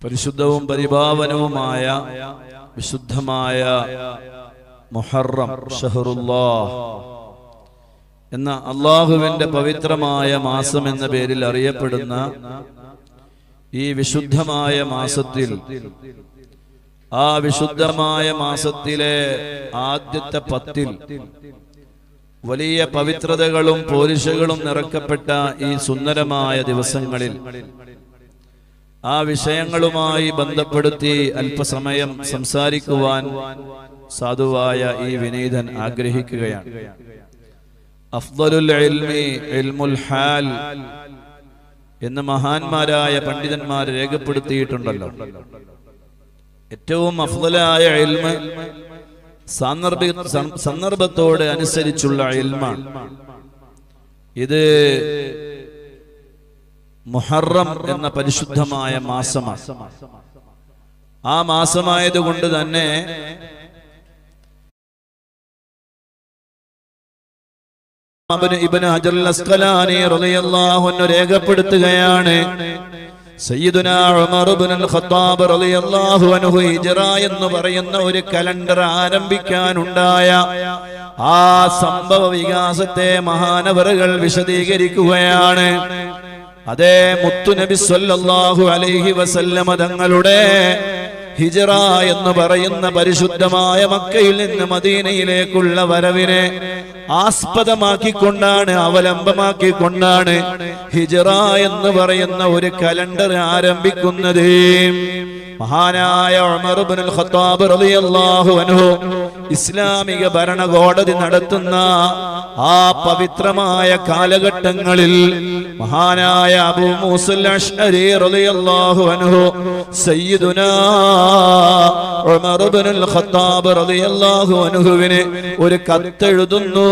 പരിശുദ്ധവും പരിപാവനവുമായ വിശുദ്ധമായ മുഹറം ഷഹറുല്ലാഹ് എന്ന അള്ളാഹുവിന്റെ പവിത്രമായ മാസം എന്ന പേരിൽ അറിയപ്പെടുന്ന ഈ വിശുദ്ധമായ മാസത്തിൽ, ആ വിശുദ്ധമായ മാസത്തിലെ ആദ്യത്തെ 10 വലിയ പവിത്രതകളും പോരിശകളും നിറക്കപ്പെട്ട ഈ സുന്ദരമായ ദിവസങ്ങളിൽ ആ വിഷയങ്ങളുമായി ബന്ധപ്പെടുത്തി അല്പസമയം സംസാരിക്കുവാൻ സാധുവായ ഈ വിനീതൻ ആഗ്രഹിക്കുകയാണ്. അഫ്ദലുൽ ഇൽമി ഇൽമുൽ ഹാൽ എന്ന് മഹാന്മാരായ പണ്ഡിതന്മാർ രേഖപ്പെടുത്തിയിട്ടുണ്ടല്ലോ. ഏറ്റവും അഫ്ദലായ ഇൽമ് സന്ദർഭത്തോട് അനുസരിച്ചുള്ള ഇൽമാണ്. ഇത് മുഹറം എന്ന പരിശുദ്ധമായ മാസമാണ്. ആ മാസമായതുകൊണ്ട് തന്നെ ഇബ്നു ഹജറുൽ അസ്ഖലാനി റളിയല്ലാഹു അൻഹു രേഖപ്പെടുത്തുകയാണ്, സയ്യിദുനാ ഉമർ ഇബ്നുൽ ഖത്താബ് റളിയല്ലാഹു അൻഹു ഹിജ്റ എന്ന് പറയുന്ന ഒരു കലണ്ടർ ആരംഭിക്കാനുണ്ടായ ആ സംഭവ വികാസത്തെ മഹാനവറുകൾ വിശദീകരിക്കുകയാണ്. അതേ മുത്തുനബി സ്വല്ലല്ലാഹു അലൈഹി വസല്ലമ തങ്ങളുടെ ഹിജ്റ എന്ന് പറയുന്ന പരിശുദ്ധമായ മക്കയിൽ നിന്ന് മദീനയിലേക്കുള്ള വരവിനെ ആസ്പദമാക്കിക്കൊണ്ടാണ്, അവലംബമാക്കിക്കൊണ്ടാണ് ഹിജ്റ എന്ന് പറയുന്ന ഒരു കലണ്ടർ ആരംഭിക്കുന്നത്. മഹാനായ ഉമർ ഇബ്നുൽ ഖത്താബ് റളിയല്ലാഹു അൻഹു ഇസ്ലാമിക ഭരണകോടതി നടത്തുന്ന ആ പവിത്രമായ കാലഘട്ടങ്ങളിൽ മഹാനായ അബൂ മൂസൽ അശ്അരി റളിയല്ലാഹു അൻഹു സയ്യിദുനാ ഉമർ ഇബ്നുൽ ഖത്താബ് റളിയല്ലാഹു അൻഹുവിന് ഒരു കത്തെഴുതുന്നു.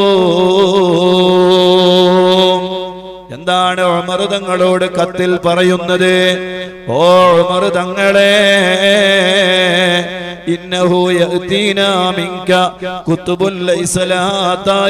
എന്താണ് ഉമർ തങ്ങളോട് കത്തിൽ പറയുന്നത്? ഓ ഉമർ തങ്ങളെ, ഇന്നഹു യഅതീനാ മിൻക കുതുബുൻ ലൈസ ലഹാ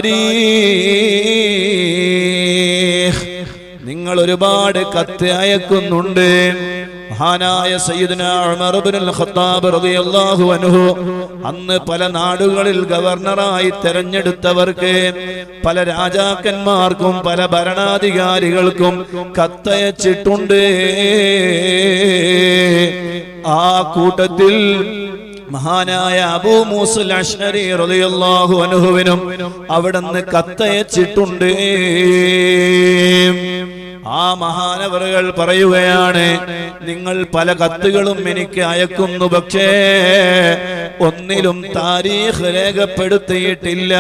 താരീഖ്. നിങ്ങൾ ഒരുപാട് കത്ത് അയക്കുന്നുണ്ട്. മഹാനായ സയ്യിദുനാ ഉമർ ഇബ്നുൽ ഖത്താബ് റളിയല്ലാഹു അൻഹു അന്ന് പല നാടുകളിൽ ഗവർണറായി തെരഞ്ഞെടുത്തവർക്ക്, പല രാജാക്കന്മാർക്കും പല ഭരണാധികാരികൾക്കും കത്തയച്ചിട്ടുണ്ട്. ആ കൂട്ടത്തിൽ മഹാനായ അബൂ മൂസൽ അശ്അരി റളിയല്ലാഹു അൻഹുവിനും അവിടുന്ന് കത്തയച്ചിട്ടുണ്ട്. ആ മഹാനവറുകൾ പറയുകയാണ്, നിങ്ങൾ പല കത്തുകളും എനിക്ക് അയക്കുന്നു, പക്ഷേ ഒന്നിലും താരീഖ് രേഖപ്പെടുത്തിയിട്ടില്ല.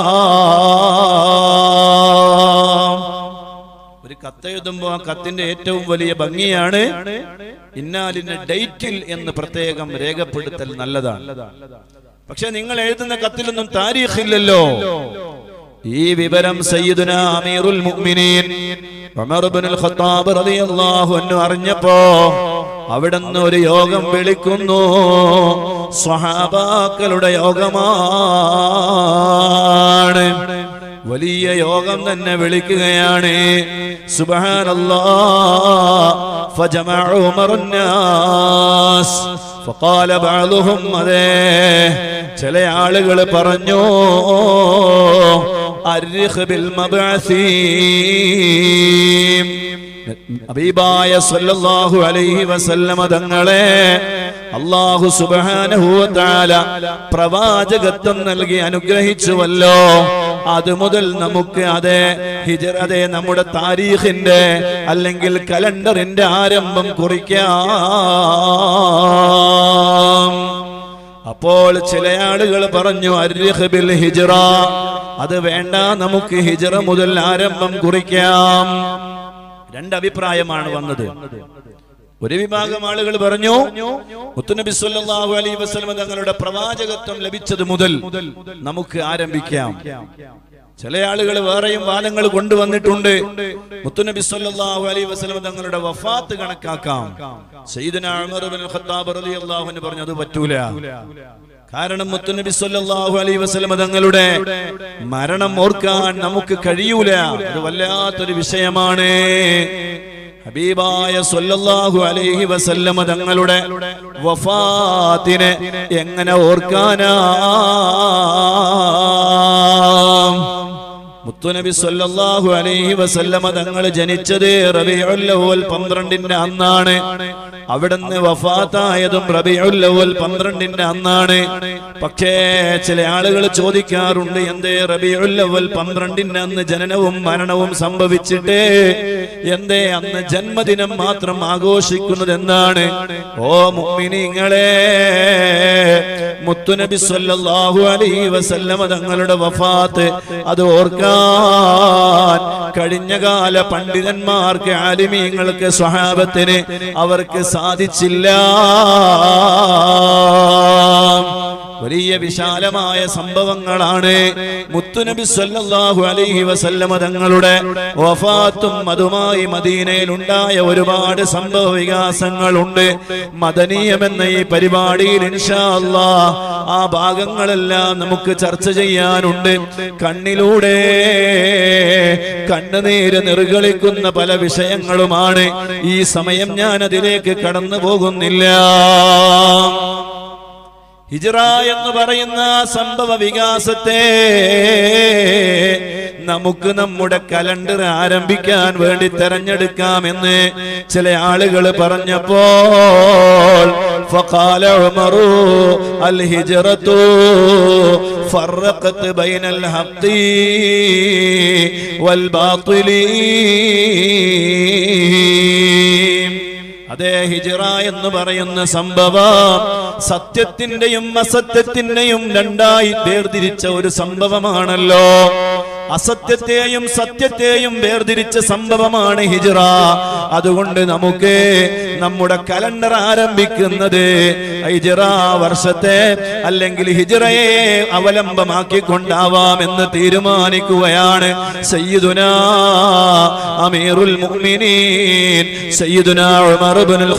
ഒരു കത്തെഴുതുമ്പോ ആ കത്തിന്റെ ഏറ്റവും വലിയ ഭംഗിയാണ് ഇന്നാലിന്റെ ഡേറ്റിൽ എന്ന് പ്രത്യേകം രേഖപ്പെടുത്തൽ നല്ലതാണ്. പക്ഷെ നിങ്ങൾ എഴുതുന്ന കത്തിലൊന്നും താരീഖ് ഇല്ലല്ലോ. ഈ വിവരം സയ്യിദുനാ അമീറുൽ മുഅ്മിനീൻ ഉമർ ഇബ്നുൽ ഖത്താബ് റളിയല്ലാഹു അൻഹു അറിഞ്ഞപ്പോ അവിടുന്ന് ഒരു യോഗം വിളിക്കുന്നു. സ്വഹാബാക്കളുടെ യോഗമാണ്. വലിയ യോഗം തന്നെ വിളിക്കുകയാണ്. സുബ്ഹാനല്ലാഹ്. ഫജമഅ ഉമറുന്നാസ് ഫഖാല ബഅദുഹും, അതേ ചില ആളുകൾ പറഞ്ഞു, അർഖ് ബിൽ മബ്അസി. ഹബീബായ സല്ലല്ലാഹു അലൈഹി വസല്ലമ തങ്ങളെ അല്ലാഹു സുബ്ഹാനഹു വ തആല പ്രവാചകത്വം നൽകി അനുഗ്രഹിച്ചുവല്ലോ. അതുമുതൽ നമുക്ക് അതേ ഹിജ്റ, അതേ നമ്മുടെ താരീഖിന്റെ അല്ലെങ്കിൽ കലണ്ടറിന്റെ ആരംഭം കുറിക്കാം. അപ്പോൾ ചില ആളുകൾ പറഞ്ഞു, അർഖ് ബിൽ ഹിജ്റ, അത് വേണ്ട, നമുക്ക് ഹിജ്റ മുതൽ ആരംഭം കുറിക്കാം. രണ്ടഭിപ്രായമാണ് വന്നത്. ഒരു വിഭാഗം ആളുകൾ പറഞ്ഞു, മുത്തുനബി സ്വല്ലല്ലാഹു അലൈഹി വസല്ലം തങ്ങളുടെ പ്രവാചകത്വം ലഭിച്ചത് മുതൽ നമുക്ക് ആരംഭിക്കാം. ചില ആളുകൾ വേറെയും വാദങ്ങൾ കൊണ്ടുവന്നിട്ടുണ്ട്. മുത്തുനബി സ്വല്ലല്ലാഹു അലൈഹി വസല്ലം തങ്ങളുടെ വഫാത്ത് കണക്കാക്കാം. സയ്യിദുനാ ഉമർ ഇബ്നുൽ ഖത്താബ് റളിയല്ലാഹു അൻഹു പറഞ്ഞു, അത് പറ്റൂല. കാരണം മുത്തുനബി സ്വല്ലല്ലാഹു അലൈഹി വസല്ലം തങ്ങളുടെ മരണം ഓർക്കാൻ നമുക്ക് കഴിയൂല. അത് വല്ലാത്തൊരു വിഷയമാണ്. ഹബീബായ സ്വല്ലല്ലാഹു അലൈഹി വസല്ലമ തങ്ങളുടെ വഫാത്തിനെ എങ്ങനെ ഓർക്കാനാ? മുത്തുനബി സ്വല്ലല്ലാഹു അലൈഹി വസല്ലമ തങ്ങൾ ജനിച്ചത് റബീഉൽ അവ്വൽ 12-ന്റെ അന്നാണ്. അവിടുന്ന് വഫാത്തായതും റബീഉൽ അവ്വൽ 12-ന്റെ അന്നാണ്. പക്ഷേ ചില ആളുകൾ ചോദിക്കാറുണ്ട്, എന്തേ റബീഉൽ അവ്വൽ 12-ന്റെ അന്ന് ജനനവും മരണവും സംഭവിച്ചിട്ട് എന്തേ അന്ന് ജന്മദിനം മാത്രം ആഘോഷിക്കുന്നത് എന്താണ്? ഓ മുഅ്മിനീങ്ങളെ, മുത്തുനബി സ്വല്ലല്ലാഹു അലൈഹി വസല്ലമ തങ്ങളുടെ വഫാത്ത് അത് ഓർക്കാൻ കഴിഞ്ഞകാല പണ്ഡിതന്മാർക്ക്, ആലിമീങ്ങൾക്ക്, സ്വഹാബത്തിന് അവർക്ക് സാധിച്ചില്ല. വലിയ വിശാലമായ സംഭവങ്ങളാണ് മുത്തുനബി സ്വല്ലല്ലാഹു അലൈഹി വസല്ലമ തങ്ങളുടെ വഫാത്തും അതുമായി മദീനയിൽ ഉണ്ടായ ഒരുപാട് സംഭവ വികാസങ്ങളുണ്ട്. മദനീയം എന്ന ഈ പരിപാടിയിൽ ഇൻഷാ അല്ലാഹ് ആ ഭാഗങ്ങളെല്ലാം നമുക്ക് ചർച്ച ചെയ്യാനുണ്ട്. കണ്ണിലൂടെ കണ്ണുനീര് നിർഗളിക്കുന്ന പല വിഷയങ്ങളുമാണ്. ഈ സമയം ഞാൻ അതിലേക്ക് കടന്നു പോകുന്നില്ല. ഹിജ്റ എന്ന് പറയുന്ന സംഭവ വികാസത്തെ നമുക്ക് നമ്മുടെ കലണ്ടർ ആരംഭിക്കാൻ വേണ്ടി തെരഞ്ഞെടുക്കാമെന്ന് ചില ആളുകൾ പറഞ്ഞപ്പോൾ ഫഖാല ഉമറു അൽ ഹിജ്റതു ഫറഖത് ബൈനൽ ഹഖ്ഖി വൽ ബാത്തിലി. അതേ ഹിജ്റ എന്ന് പറയുന്ന സംഭവം സത്യത്തിന്റെയും അസത്യത്തിന്റെയും രണ്ടായി വേർതിരിച്ച ഒരു സംഭവമാണല്ലോ. അസത്യത്തെയും സത്യത്തെയും വേർതിരിച്ച സംഭവമാണ് ഹിജ്റ. അതുകൊണ്ട് നമുക്ക് നമ്മുടെ കലണ്ടർ ആരംഭിക്കുന്നത് ഹിജ്റ വർഷത്തെ അല്ലെങ്കിൽ ഹിജ്റയെ അവലംബമാക്കിക്കൊണ്ടാവാമെന്ന് തീരുമാനിക്കുകയാണ് സയ്യിദുനാ അമീറുൽ മുഅ്മിനീൻ സയ്യിദുനാ ഉമർ ഇബ്നുൽ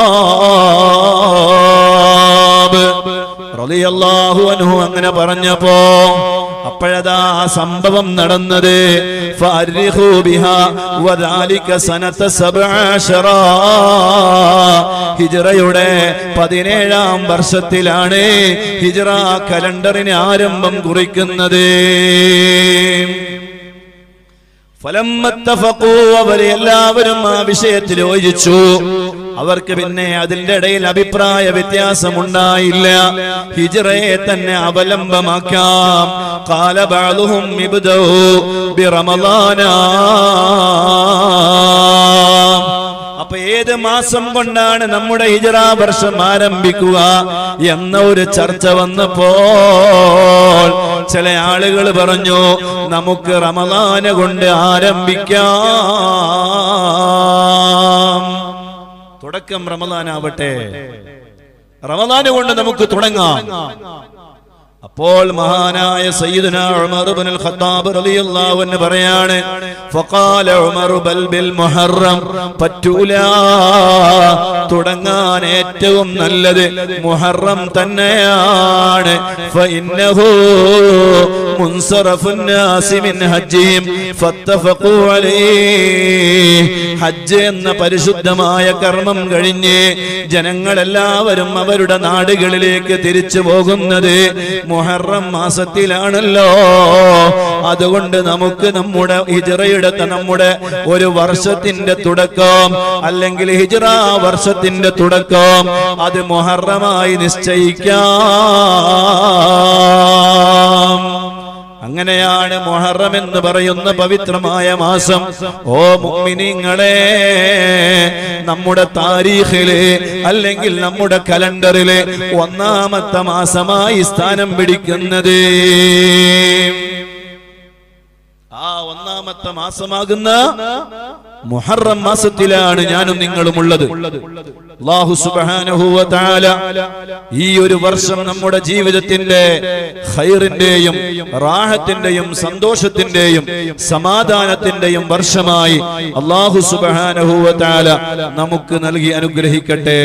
ഖത്താബ് റളിയല്ലാഹു അൻഹു അങ്ങനെ പറഞ്ഞപ്പോ അപ്പോഴതാ ആ സംഭവം നടന്നത്. ഫഅരിഖു ബിഹാ വദാലിക സനത 17 ഹിജ്റയുടെ 17-ാം വർഷത്തിലാണ് ഹിജ്റ കലണ്ടറിന് ആരംഭം കുറിക്കുന്നത്. ഫലമ്മത്തഫഖൂ, അവരെല്ലാവരും ആ വിഷയത്തിൽ യോജിച്ചു. അവർക്ക് പിന്നെ അതിന്റെ ഇടയിൽ അഭിപ്രായ വ്യത്യാസമുണ്ടായില്ല. ഹിജ്റയെ തന്നെ അവലംബമാക്കാം. ഖാല ബഅദുഹും ഇബ്ദഉ ബിറമളാന. അപ്പൊ ഏത് മാസം കൊണ്ടാണ് നമ്മുടെ ഹിജ്റ വർഷം ആരംഭിക്കുക എന്ന ഒരു ചർച്ച വന്നപ്പോൾ ചില ആളുകൾ പറഞ്ഞു, നമുക്ക് റമളാൻ കൊണ്ട് ആരംഭിക്കാം. തുടക്കം റമളാനാവട്ടെ, റമളാൻ കൊണ്ട് നമുക്ക് തുടങ്ങാം. അപ്പോൾ മഹാനായ സയ്യിദുനാ ഉമർ ഇബ്നുൽ ഖത്താബ് റളിയല്ലാഹു അൻഹു പറയാണ്, ഫഖാല ഉമർ ബൽ ബിൽ മുഹറം, പറ്റൂല, തുടങ്ങാൻ ഏറ്റവും നല്ലത് മുഹറം തന്നെയാണ്. ഫഇന്നഹു മുൻസറഫുൻ നാസി മിൻ ഹജ്ജിഹിം ഫത്തഫഖൂ അലൈഹി. ഹജ്ജ് എന്ന പരിശുദ്ധമായ കർമ്മം കഴിഞ്ഞ് ജനങ്ങളെല്ലാവരും അവരുടെ നാടുകളിലേക്ക് തിരിച്ചു പോകുന്നത് മുഹറം മാസത്തിലാണല്ലോ. അതുകൊണ്ട് നമുക്ക് നമ്മുടെ ഹിജ്റയുടെ നമ്മുടെ ഒരു വർഷത്തിന്റെ തുടക്കം അല്ലെങ്കിൽ ഹിജ്റ വർഷത്തിന്റെ തുടക്കം അത് മുഹറമായി നിശ്ചയിക്കാം. അങ്ങനെയാണ് മുഹറം എന്ന് പറയുന്ന പവിത്രമായ മാസം. ഓ മുഅ്മിനീങ്ങളെ, നമ്മുടെ താരീഖില് അല്ലെങ്കിൽ നമ്മുടെ കലണ്ടറില് ഒന്നാമത്തെ മാസമായി സ്ഥാനം പിടിക്കുന്നത് ആ ഒന്നാമത്തെ മാസമാകുന്ന മുഹറം മാസത്തിലാണ് ഞാനും നിങ്ങളും ഉള്ളത്. അല്ലാഹു സുബ്ഹാനഹു വ തആല ഈ ഒരു വർഷം നമ്മുടെ ജീവിതത്തിന്റെ ഖൈറിന്റെയും റാഹത്തിന്റെയും സന്തോഷത്തിന്റെയും സമാധാനത്തിന്റെയും വർഷമായി അല്ലാഹു സുബ്ഹാനഹു വ തആല നമുക്ക് നൽകി അനുഗ്രഹിക്കട്ടെ.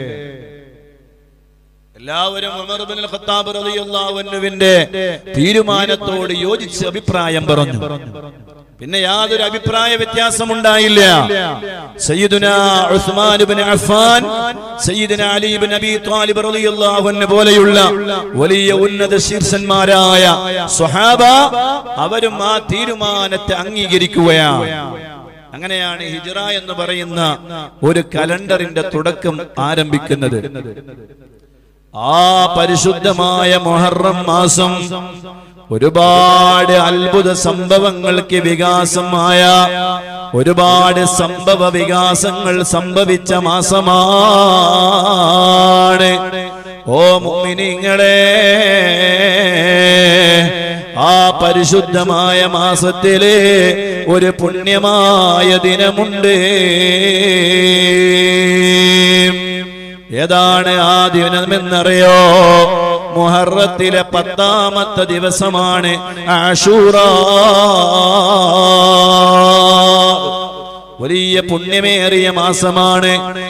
എല്ലാവരും ഉമർ ഇബ്നുൽ ഖത്താബ് റളിയല്ലാഹു അൻഹുവിന്റെ തീരുമാനത്തോട് യോജിച്ച് അഭിപ്രായം പറഞ്ഞു. പിന്നെ യാതൊരു അഭിപ്രായ വ്യത്യാസം ഉണ്ടായില്ല. സയ്യിദുനാ ഉസ്മാൻ ഇബ്നു അഫ്ഫാൻ, സയ്യിദുനാ അലി ഇബ്നു അബീ ത്വാലിബ് റളിയല്ലാഹു അൻഹു പോലെയുള്ള വലിയ ഉന്നത ശീർഷന്മാരായ സ്വഹാബ അവരും ആ തീരുമാനത്തെ അംഗീകരിക്കുകയാണ്. അങ്ങനെയാണ് ഹിജ്റ എന്ന് പറയുന്ന ഒരു കലണ്ടറിന്റെ തുടക്കം ആരംഭിക്കുന്നത്. ആ പരിശുദ്ധമായ മുഹറം മാസം ഒരുപാട് അത്ഭുത സംഭവങ്ങൾക്ക് വികാസമായ ഒരുപാട് സംഭവ വികാസങ്ങൾ സംഭവിച്ച മാസമാണ്. ഓ മുഅ്മിനീങ്ങളെ, ആ പരിശുദ്ധമായ മാസത്തിലെ ഒരു പുണ്യമായ ദിനമുണ്ട്. ഏതാണ് ആ ദിനമെന്നറിയോ? മുഹറത്തിലെ 10ാമത്തെ ദിവസമാണ് ആശൂറ. വലിയ പുണ്യമേറിയ മാസമാണ്.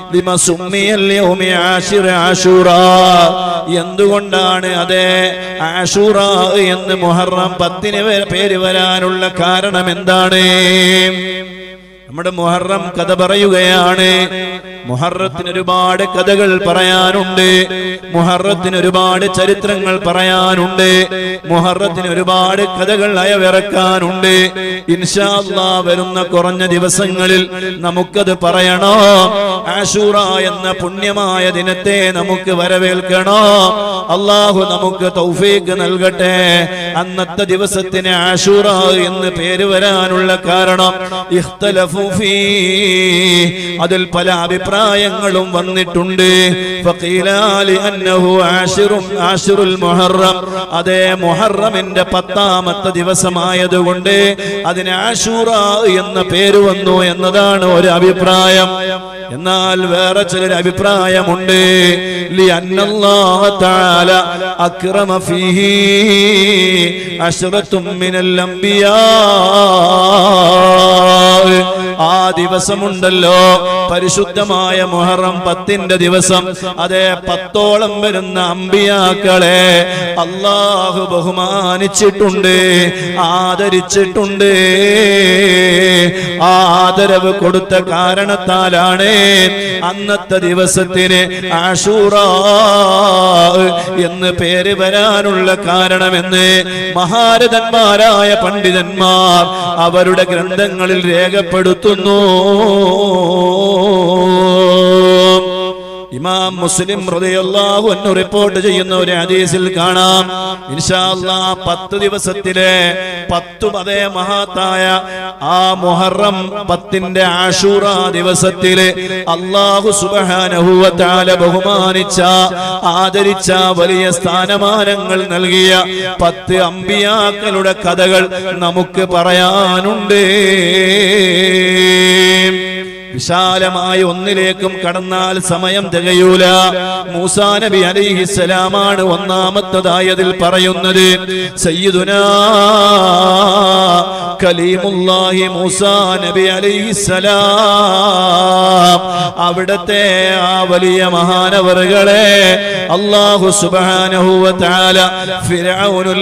ആശൂറ. എന്തുകൊണ്ടാണ് അതേ ആശൂറ എന്ന് മുഹറം 10 പേര് വരാനുള്ള കാരണം എന്താണ്? നമ്മുടെ മുഹറം കഥ പറയുകയാണ്. മുഹറത്തിന് ഒരുപാട് കഥകൾ പറയാനുണ്ട്. മുഹറത്തിന് ഒരുപാട് ചരിത്രങ്ങൾ പറയാനുണ്ട്. മുഹറത്തിന് ഒരുപാട് കഥകൾ അയവിറക്കാനുണ്ട്. ഇൻഷാ അല്ലാഹ് വരുന്ന കുറഞ്ഞ ദിവസങ്ങളിൽ നമുക്കത് പറയണോ. ആശൂറ എന്ന പുണ്യമായ ദിനത്തെ നമുക്ക് വരവേൽക്കണോ. അല്ലാഹു നമുക്ക് തൗഫീഖ് നൽകട്ടെ. അന്നത്തെ ദിവസത്തിന് ആശൂറ എന്ന് പേര് വരാനുള്ള കാരണം ഇഖ്തലഫു ഫീ, അതിൽ പല അഭിപ്രായങ്ങളും വന്നിട്ടുണ്ട്. ഫഖീല ലിഅന്നഹു ആശിറുൽ മുഹറം, അതേ മുഹറമിന്റെ 10ാമത്തെ ദിവസമായതുകൊണ്ട് അതിന് ആശൂറ എന്ന പേര് വന്നു എന്നതാണ് ഒരു അഭിപ്രായം. എന്നാൽ വേറെ ചിലർ അഭിപ്രായമുണ്ട്. ലിഅന്നല്ലാഹ തആല അക്രമ ഫീഹി അശ്റത്തും മിനൽ അംബിയാ. ആ ദിവസമുണ്ടല്ലോ, പരിശുദ്ധമായ മുഹറം 10ന്റെ ദിവസം, അതേ 10ഓളം വരുന്ന അമ്പിയാക്കളെ അല്ലാഹു ബഹുമാനിച്ചിട്ടുണ്ട്, ആദരിച്ചിട്ടുണ്ട്. ആ ആദരവ് കൊടുത്ത കാരണത്താലാണ് അന്നത്തെ ദിവസത്തിന് ആശൂറ എന്ന് പേര് വരാനുള്ള കാരണമെന്ന് മഹാരഥന്മാരായ പണ്ഡിതന്മാർ അവരുടെ ഗ്രന്ഥങ്ങളിൽ രേഖപ്പെടുത്തുന്നു. ഇമാം മുസ്ലിം റളിയല്ലാഹു അൻഹു റിപ്പോർട്ട് ചെയ്യുന്ന ഒരു ഹദീസിൽ കാണാം, ഇൻഷാ അല്ലാഹ് 10 ദിവസത്തിലെ 10 അതേ മഹത്തായ ആ മുഹറം 10ന്റെ ആശൂറ ദിവസത്തിലെ അല്ലാഹു സുബ്ഹാനഹു വ തആല ബഹുമാനിച്ച, ആദരിച്ച, വലിയ സ്ഥാനമാനങ്ങൾ നൽകിയ 10 അമ്പിയാക്കളുടെ കഥകൾ നമുക്ക് പറയാനുണ്ട്. വിശാലമായ ഒന്നിലേക്കും കടന്നാൽ സമയം തികയൂല. മൂസാ നബി അലൈഹിസ്സലാമാണ് ഒന്നാമത്തതായതിൽ പറയുന്നത്. സയ്യിദുനാ കലീമുല്ലാഹി മൂസാ നബി അലൈഹിസ്സലാം, അവിടത്തെ ആ വലിയ മഹാനവറുകളെ അല്ലാഹു സുബ്ഹാനഹു വ തആല ഫിർഔനുൽ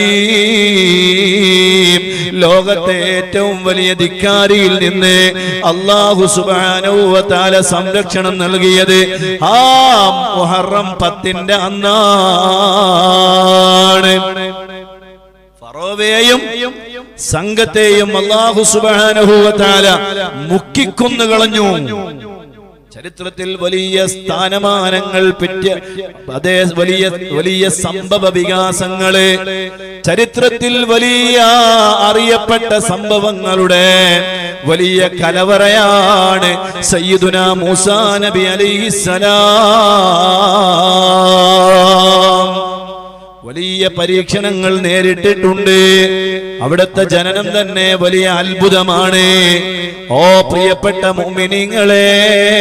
ലഈം, ലോകത്തെ ഏറ്റവും വലിയ ധിക്കാരിയിൽ നിന്ന് അല്ലാഹു സുബ്ഹാനഹു വ തആല സംരക്ഷണം നൽകിയത് ആ മുഹറം 10ന്റെ അന്നാണ്. ഫറോവയെയും സംഘത്തെയും അല്ലാഹു സുബ്ഹാനഹു വ തആല മുക്കിക്കൊന്നു കളഞ്ഞു. ചരിത്രത്തിൽ വലിയ സ്ഥാനമാനങ്ങൾ പറ്റിയ അതേ വലിയ സംഭവ വികാസങ്ങള്, ചരിത്രത്തിൽ വലിയ അറിയപ്പെട്ട സംഭവങ്ങളുടെ വലിയ കലവറയാണ് സയ്യിദുനാ മൂസാ നബി അലൈഹിസ്സലാം. വലിയ പരീക്ഷണങ്ങൾ നേരിട്ടിട്ടുണ്ട്. അവിടുത്തെ ജനനം തന്നെ വലിയ അത്ഭുതമാണ്. ഓ പ്രിയപ്പെട്ട മുഅ്മിനീങ്ങളെ,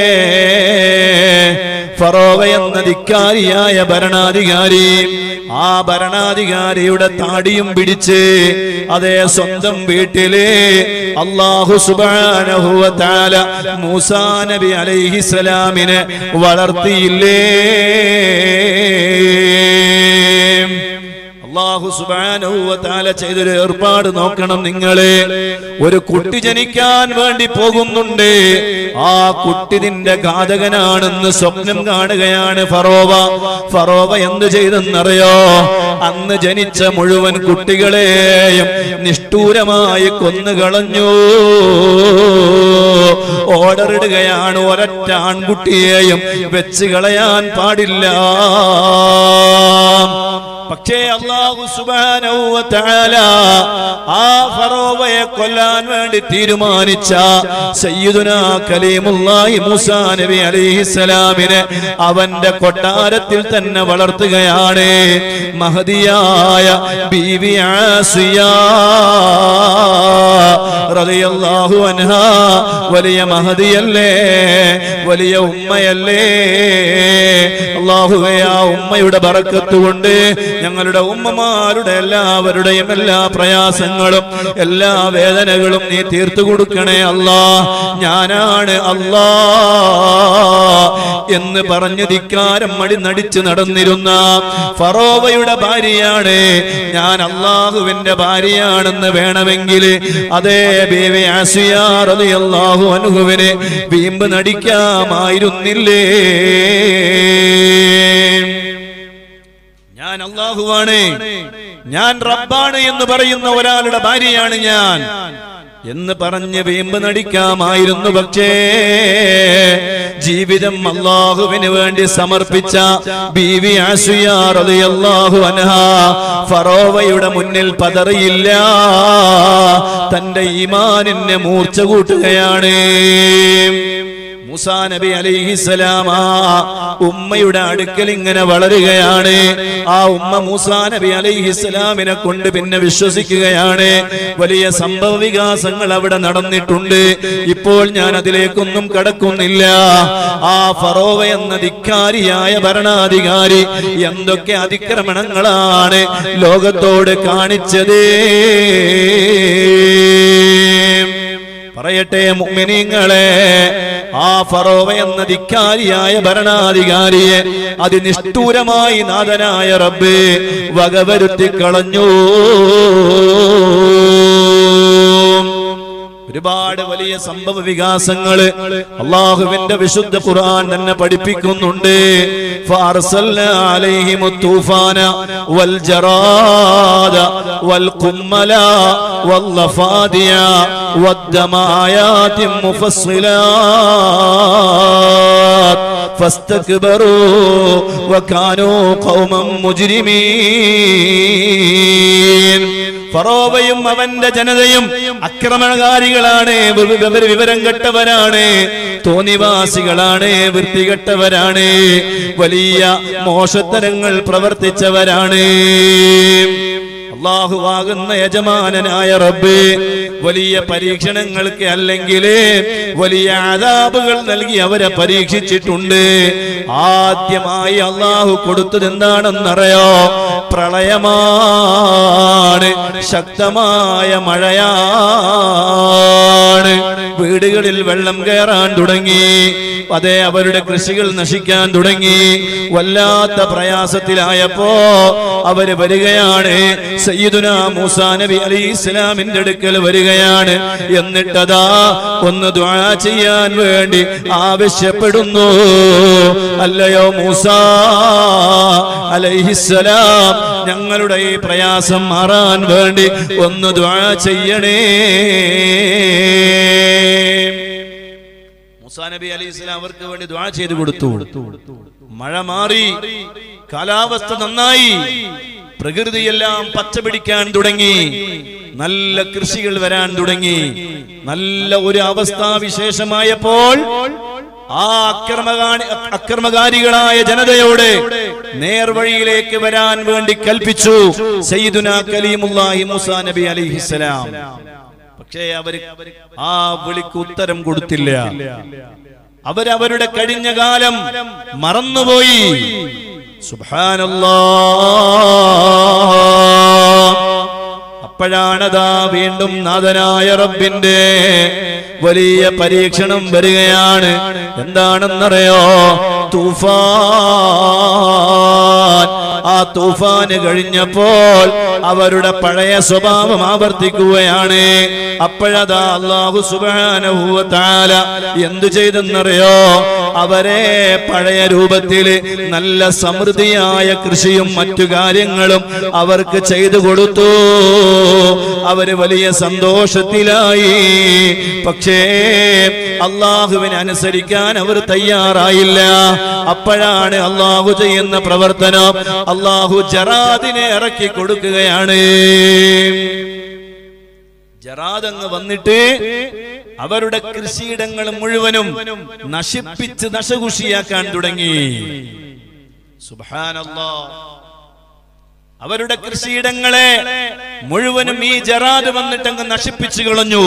ഫറോവ എന്ന ധിക്കാരിയായ ഭരണാധികാരി, ആ ഭരണാധികാരിയുടെ താടിയും പിടിച്ച് അതേ സ്വന്തം വീട്ടില് അല്ലാഹു സുബ്ഹാനഹു വ തആല മൂസാ നബി അലൈഹിസ്സലാമിനെ വളർത്തിയില്ലേ? അല്ലാഹു സുബ്ഹാനഹു വ തആല ചെയ്തൊരു ഏർപ്പാട് നോക്കണം നിങ്ങളെ. ഒരു കുട്ടി ജനിക്കാൻ വേണ്ടി പോകുന്നുണ്ട്. ആ കുട്ടി നിന്റെ ഘാതകനാണെന്ന് സ്വപ്നം കാണുകയാണ് ഫറോവ. ഫറോവ എന്ത് ചെയ്തെന്നറിയോ? അന്ന് ജനിച്ച മുഴുവൻ കുട്ടികളെയും നിഷ്ഠൂരമായി കൊന്നുകളഞ്ഞു. ഓർഡർ ഇടുകയാണ്, ഒരൊറ്റ ആൺകുട്ടിയെയും വെച്ച് കളയാൻ പാടില്ല. പക്ഷേ അല്ലാഹു സുബ്ഹാനഹു വ തആല ആ ഫറോവയെ കൊല്ലാൻ വേണ്ടി തീരുമാനിച്ച സയ്യിദുനാ കലീമുല്ലാഹി മൂസാ നബി അലൈഹിസ്സലാമിനെ അവന്റെ കൊട്ടാരത്തിൽ തന്നെ വളർത്തുകയാണ്. മഹദിയായ ബീവി ആസിയ റളിയല്ലാഹു അൻഹാ വലിയ മഹദിയല്ലേ, വലിയ ഉമ്മയല്ലേ. അല്ലാഹുവേ, ആ ഉമ്മയുടെ ബറക്കത്ത് കൊണ്ട് ഞങ്ങളുടെ ഉമ്മമാരുടെ എല്ലാവരുടെയും എല്ലാ പ്രയാസങ്ങളും എല്ലാ വേദനകളും നീ തീർത്തു കൊടുക്കണേ അല്ലാ. ഞാനാണ് അല്ലാ എന്ന് പറഞ്ഞ് ധിക്കാരം നടിച്ച് നടന്നിരുന്ന ഫറോവയുടെ ഭാര്യയാണ് ഞാൻ, അല്ലാഹുവിന്റെ ഭാര്യയാണെന്ന് വേണമെങ്കിൽ അതേ ബീവി ആസിയ റളിയല്ലാഹു അൻഹുവിനെ വീമ്പ് നടിക്കാമായിരുന്നില്ലേ? ഞാൻ അല്ലാഹുവാണ്, ഞാൻ റബ്ബാണ് എന്ന് പറയുന്ന ഒരാളുടെ ഭാര്യയാണ് ഞാൻ എന്ന് പറഞ്ഞ് വീമ്പ് നടിക്കാമായിരുന്നു. പക്ഷേ ജീവിതം അല്ലാഹുവിന് വേണ്ടി സമർപ്പിച്ച ബീവി ആസിയ റളിയല്ലാഹു അൻഹാ ഫറോവയുടെ മുന്നിൽ പതറിയില്ല. തന്റെ ഈമാനിനെ മൂർച്ച കൂട്ടുകയാണ്. മൂസാ നബി അലൈഹിസ്സലാം ആ ഉമ്മയുടെ അടുക്കൽ ഇങ്ങനെ വളരുകയാണ്. ആ ഉമ്മ മൂസാ നബി അലൈഹിസ്സലാമിനെ കൊണ്ട് പിന്നെ വിശ്വസിക്കുകയാണ്. വലിയ സംഭവ വികാസങ്ങൾ അവിടെ നടന്നിട്ടുണ്ട്. ഇപ്പോൾ ഞാൻ അതിലേക്കൊന്നും കടക്കുന്നില്ല. ആ ഫറോവ എന്ന ധിക്കാരിയായ ഭരണാധികാരി എന്തൊക്കെ അതിക്രമണങ്ങളാണ് ലോകത്തോട് കാണിച്ചത്. പറയട്ടെ മുഅ്മിനീങ്ങളെ, ആ ഫറോവ എന്ന ധിക്കാരിയായ ഭരണാധികാരിയെ അതിനിഷ്ഠൂരമായി നാഥനായ റബ്ബ് വകവരുത്തി കളഞ്ഞു. ഒരുപാട് വലിയ സംഭവ വികാസങ്ങൾ അല്ലാഹുവിന്റെ വിശുദ്ധ ഖുർആൻ തന്നെ പഠിപ്പിക്കുന്നുണ്ട്. ഫഅർസൽനാ അലൈഹിമു തൂഫാന വൽ ജറാദ വൽ ഖുമ്മല വൽ ലഫാദിയ വദ്ദമ ആയാതിൻ മുഫസ്സിലാത്ത് ഫസ്തക്ബറൂ വകാനൂ ഖൗമൻ മുജ്രിമീൻ. ഫറോവയും അവന്റെ ജനതയും ആക്രമണകാരികളാണ്, വിവരം കെട്ടവരാണ്, തോന്നിവാസികളാണ്, വൃത്തികെട്ടവരാണ്, വലിയ മോശത്തരങ്ങൾ പ്രവർത്തിച്ചവരാണ്. അല്ലാഹുവാകുന്ന യജമാനനായ റബ്ബ് വലിയ പരീക്ഷണങ്ങൾക്ക് അല്ലെങ്കിൽ വലിയ അദാബുകൾ നൽകി അവരെ പരീക്ഷിച്ചിട്ടുണ്ട്. ആദ്യമായി അല്ലാഹു കൊടുത്തത് എന്താണെന്നറിയോ? പ്രളയമാണ്, ശക്തമായ മഴയാണ്. വീടുകളിൽ വെള്ളം കയറാൻ തുടങ്ങി. അതേ, അവരുടെ കൃഷികൾ നശിക്കാൻ തുടങ്ങി. വല്ലാത്ത പ്രയാസത്തിലായപ്പോ അവര് വരികയാണ്. സയ്യിദുനാ മൂസാ നബി അലൈഹിസ്സലാമിന്റെ അടുക്കൽ വരികയാണ്. എന്നിട്ടതാ ഒന്ന് ദുആ ചെയ്യാൻ വേണ്ടി ആവശ്യപ്പെടുന്നു. അല്ലയോ മൂസാ അലൈഹിസ്സലാം, ഞങ്ങളുടെ ഈ പ്രയാസം മാറാൻ വേണ്ടി ഒന്ന് ദുആ ചെയ്യണേ. മൂസാ നബി അലൈഹിസ്സലാം അവർക്ക് വേണ്ടി ദുആ ചെയ്തു കൊടുത്തു. മഴ മാറി, കാലാവസ്ഥ നന്നായി, പ്രകൃതിയെല്ലാം പച്ചപിടിക്കാൻ തുടങ്ങി, നല്ല കൃഷികൾ വരാൻ തുടങ്ങി. നല്ല ഒരു അവസ്ഥാവിശേഷമായപ്പോൾ ആ അക്രമകാരികളായ ജനതയോട് നേർവഴിയിലേക്ക് വരാൻ വേണ്ടി കൽപ്പിച്ചു സയ്യിദുനാ കലീമുല്ലാഹി മൂസാ നബി അലൈഹിസ്സലാം. പക്ഷേ അവര് ആ വിളിക്ക് ഉത്തരം കൊടുത്തില്ല. അവരവരുടെ കഴിഞ്ഞ കാലം മറന്നുപോയി. സുബ്ഹാനല്ലാഹ്. അപ്പോഴാണതാ വീണ്ടും നാഥനായ റബ്ബിന്റെ വലിയ പരീക്ഷണം വരികയാണ്. എന്താണെന്നറിയോ? തൂഫാൻ. ആ തൂഫാന് കഴിഞ്ഞപ്പോൾ അവരുടെ പഴയ സ്വഭാവം ആവർത്തിക്കുകയാണ്. അപ്പോഴതാ അല്ലാഹു സുബ്ഹാനഹു വ തആല എന്തു ചെയ്തെന്നറിയോ? അവരെ പഴയ രൂപത്തിൽ നല്ല സമൃദ്ധിയായ കൃഷിയും മറ്റു കാര്യങ്ങളും അവർക്ക് ചെയ്തു കൊടുത്തു. അവര് വലിയ സന്തോഷത്തിലായി. പക്ഷേ അല്ലാഹുവിനെ അനുസരിക്കാൻ അവർ തയ്യാറായില്ല. അപ്പോഴാണ് അല്ലാഹു ചെയ്യുന്ന പ്രവർത്തനം, അല്ലാഹു ജറാദിനെ ഇറക്കി കൊടുക്കുകയാണ്. ജറാദങ്ങ് വന്നിട്ട് അവരുടെ കൃഷിയിടങ്ങൾ മുഴുവനും നശിപ്പിച്ച് നശകുഷിയാക്കാൻ തുടങ്ങി. സുബ്ഹാനല്ലാഹ്. അവരുടെ കൃഷിയിടങ്ങളെ മുഴുവനും ഈ ജറാദ് വന്നിട്ടങ്ങ് നശിപ്പിച്ചു കളഞ്ഞു.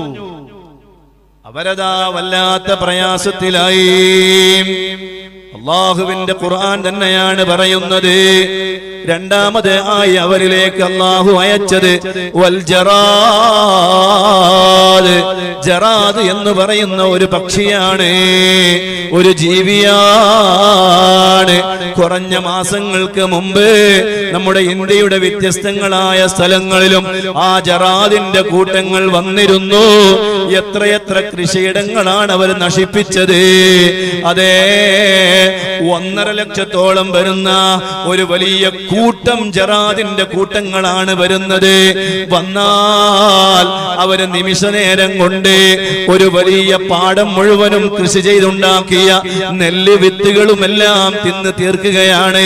അവരതാ വല്ലാത്ത പ്രയാസത്തിലായി. അല്ലാഹുവിന്റെ ഖുർആൻ തന്നെയാണ് പറയുന്നത്. രണ്ടാമത് ആയി അവരിലേക്ക് അല്ലാഹു അയച്ചത് വൽ ജറാദ്. ജറാദ് എന്ന് പറയുന്ന ഒരു പക്ഷിയാണ്, ഒരു ജീവിയാണ്. കുറഞ്ഞ മാസങ്ങൾക്ക് മുമ്പ് നമ്മുടെ ഇന്ത്യയുടെ വ്യത്യസ്തങ്ങളായ സ്ഥലങ്ങളിലും ആ ജറാദിന്റെ കൂട്ടങ്ങൾ വന്നിരുന്നു. എത്രയെത്ര കൃഷിയിടങ്ങളാണ് അവർ നശിപ്പിച്ചത്. അതേ, 1.5 ലക്ഷത്തോളം വരുന്ന ഒരു വലിയ കൂട്ടം ജറാദിന്റെ കൂട്ടങ്ങളാണ് വരുന്നത്. വന്നാൽ അവര് നിമിഷ നേരം കൊണ്ട് ഒരു വലിയ പാടം മുഴുവനും കൃഷി ചെയ്തുണ്ടാക്കിയ നെല്ല് വിത്തുകളുമെല്ലാം തിന്ന് തീർക്കുകയാണ്.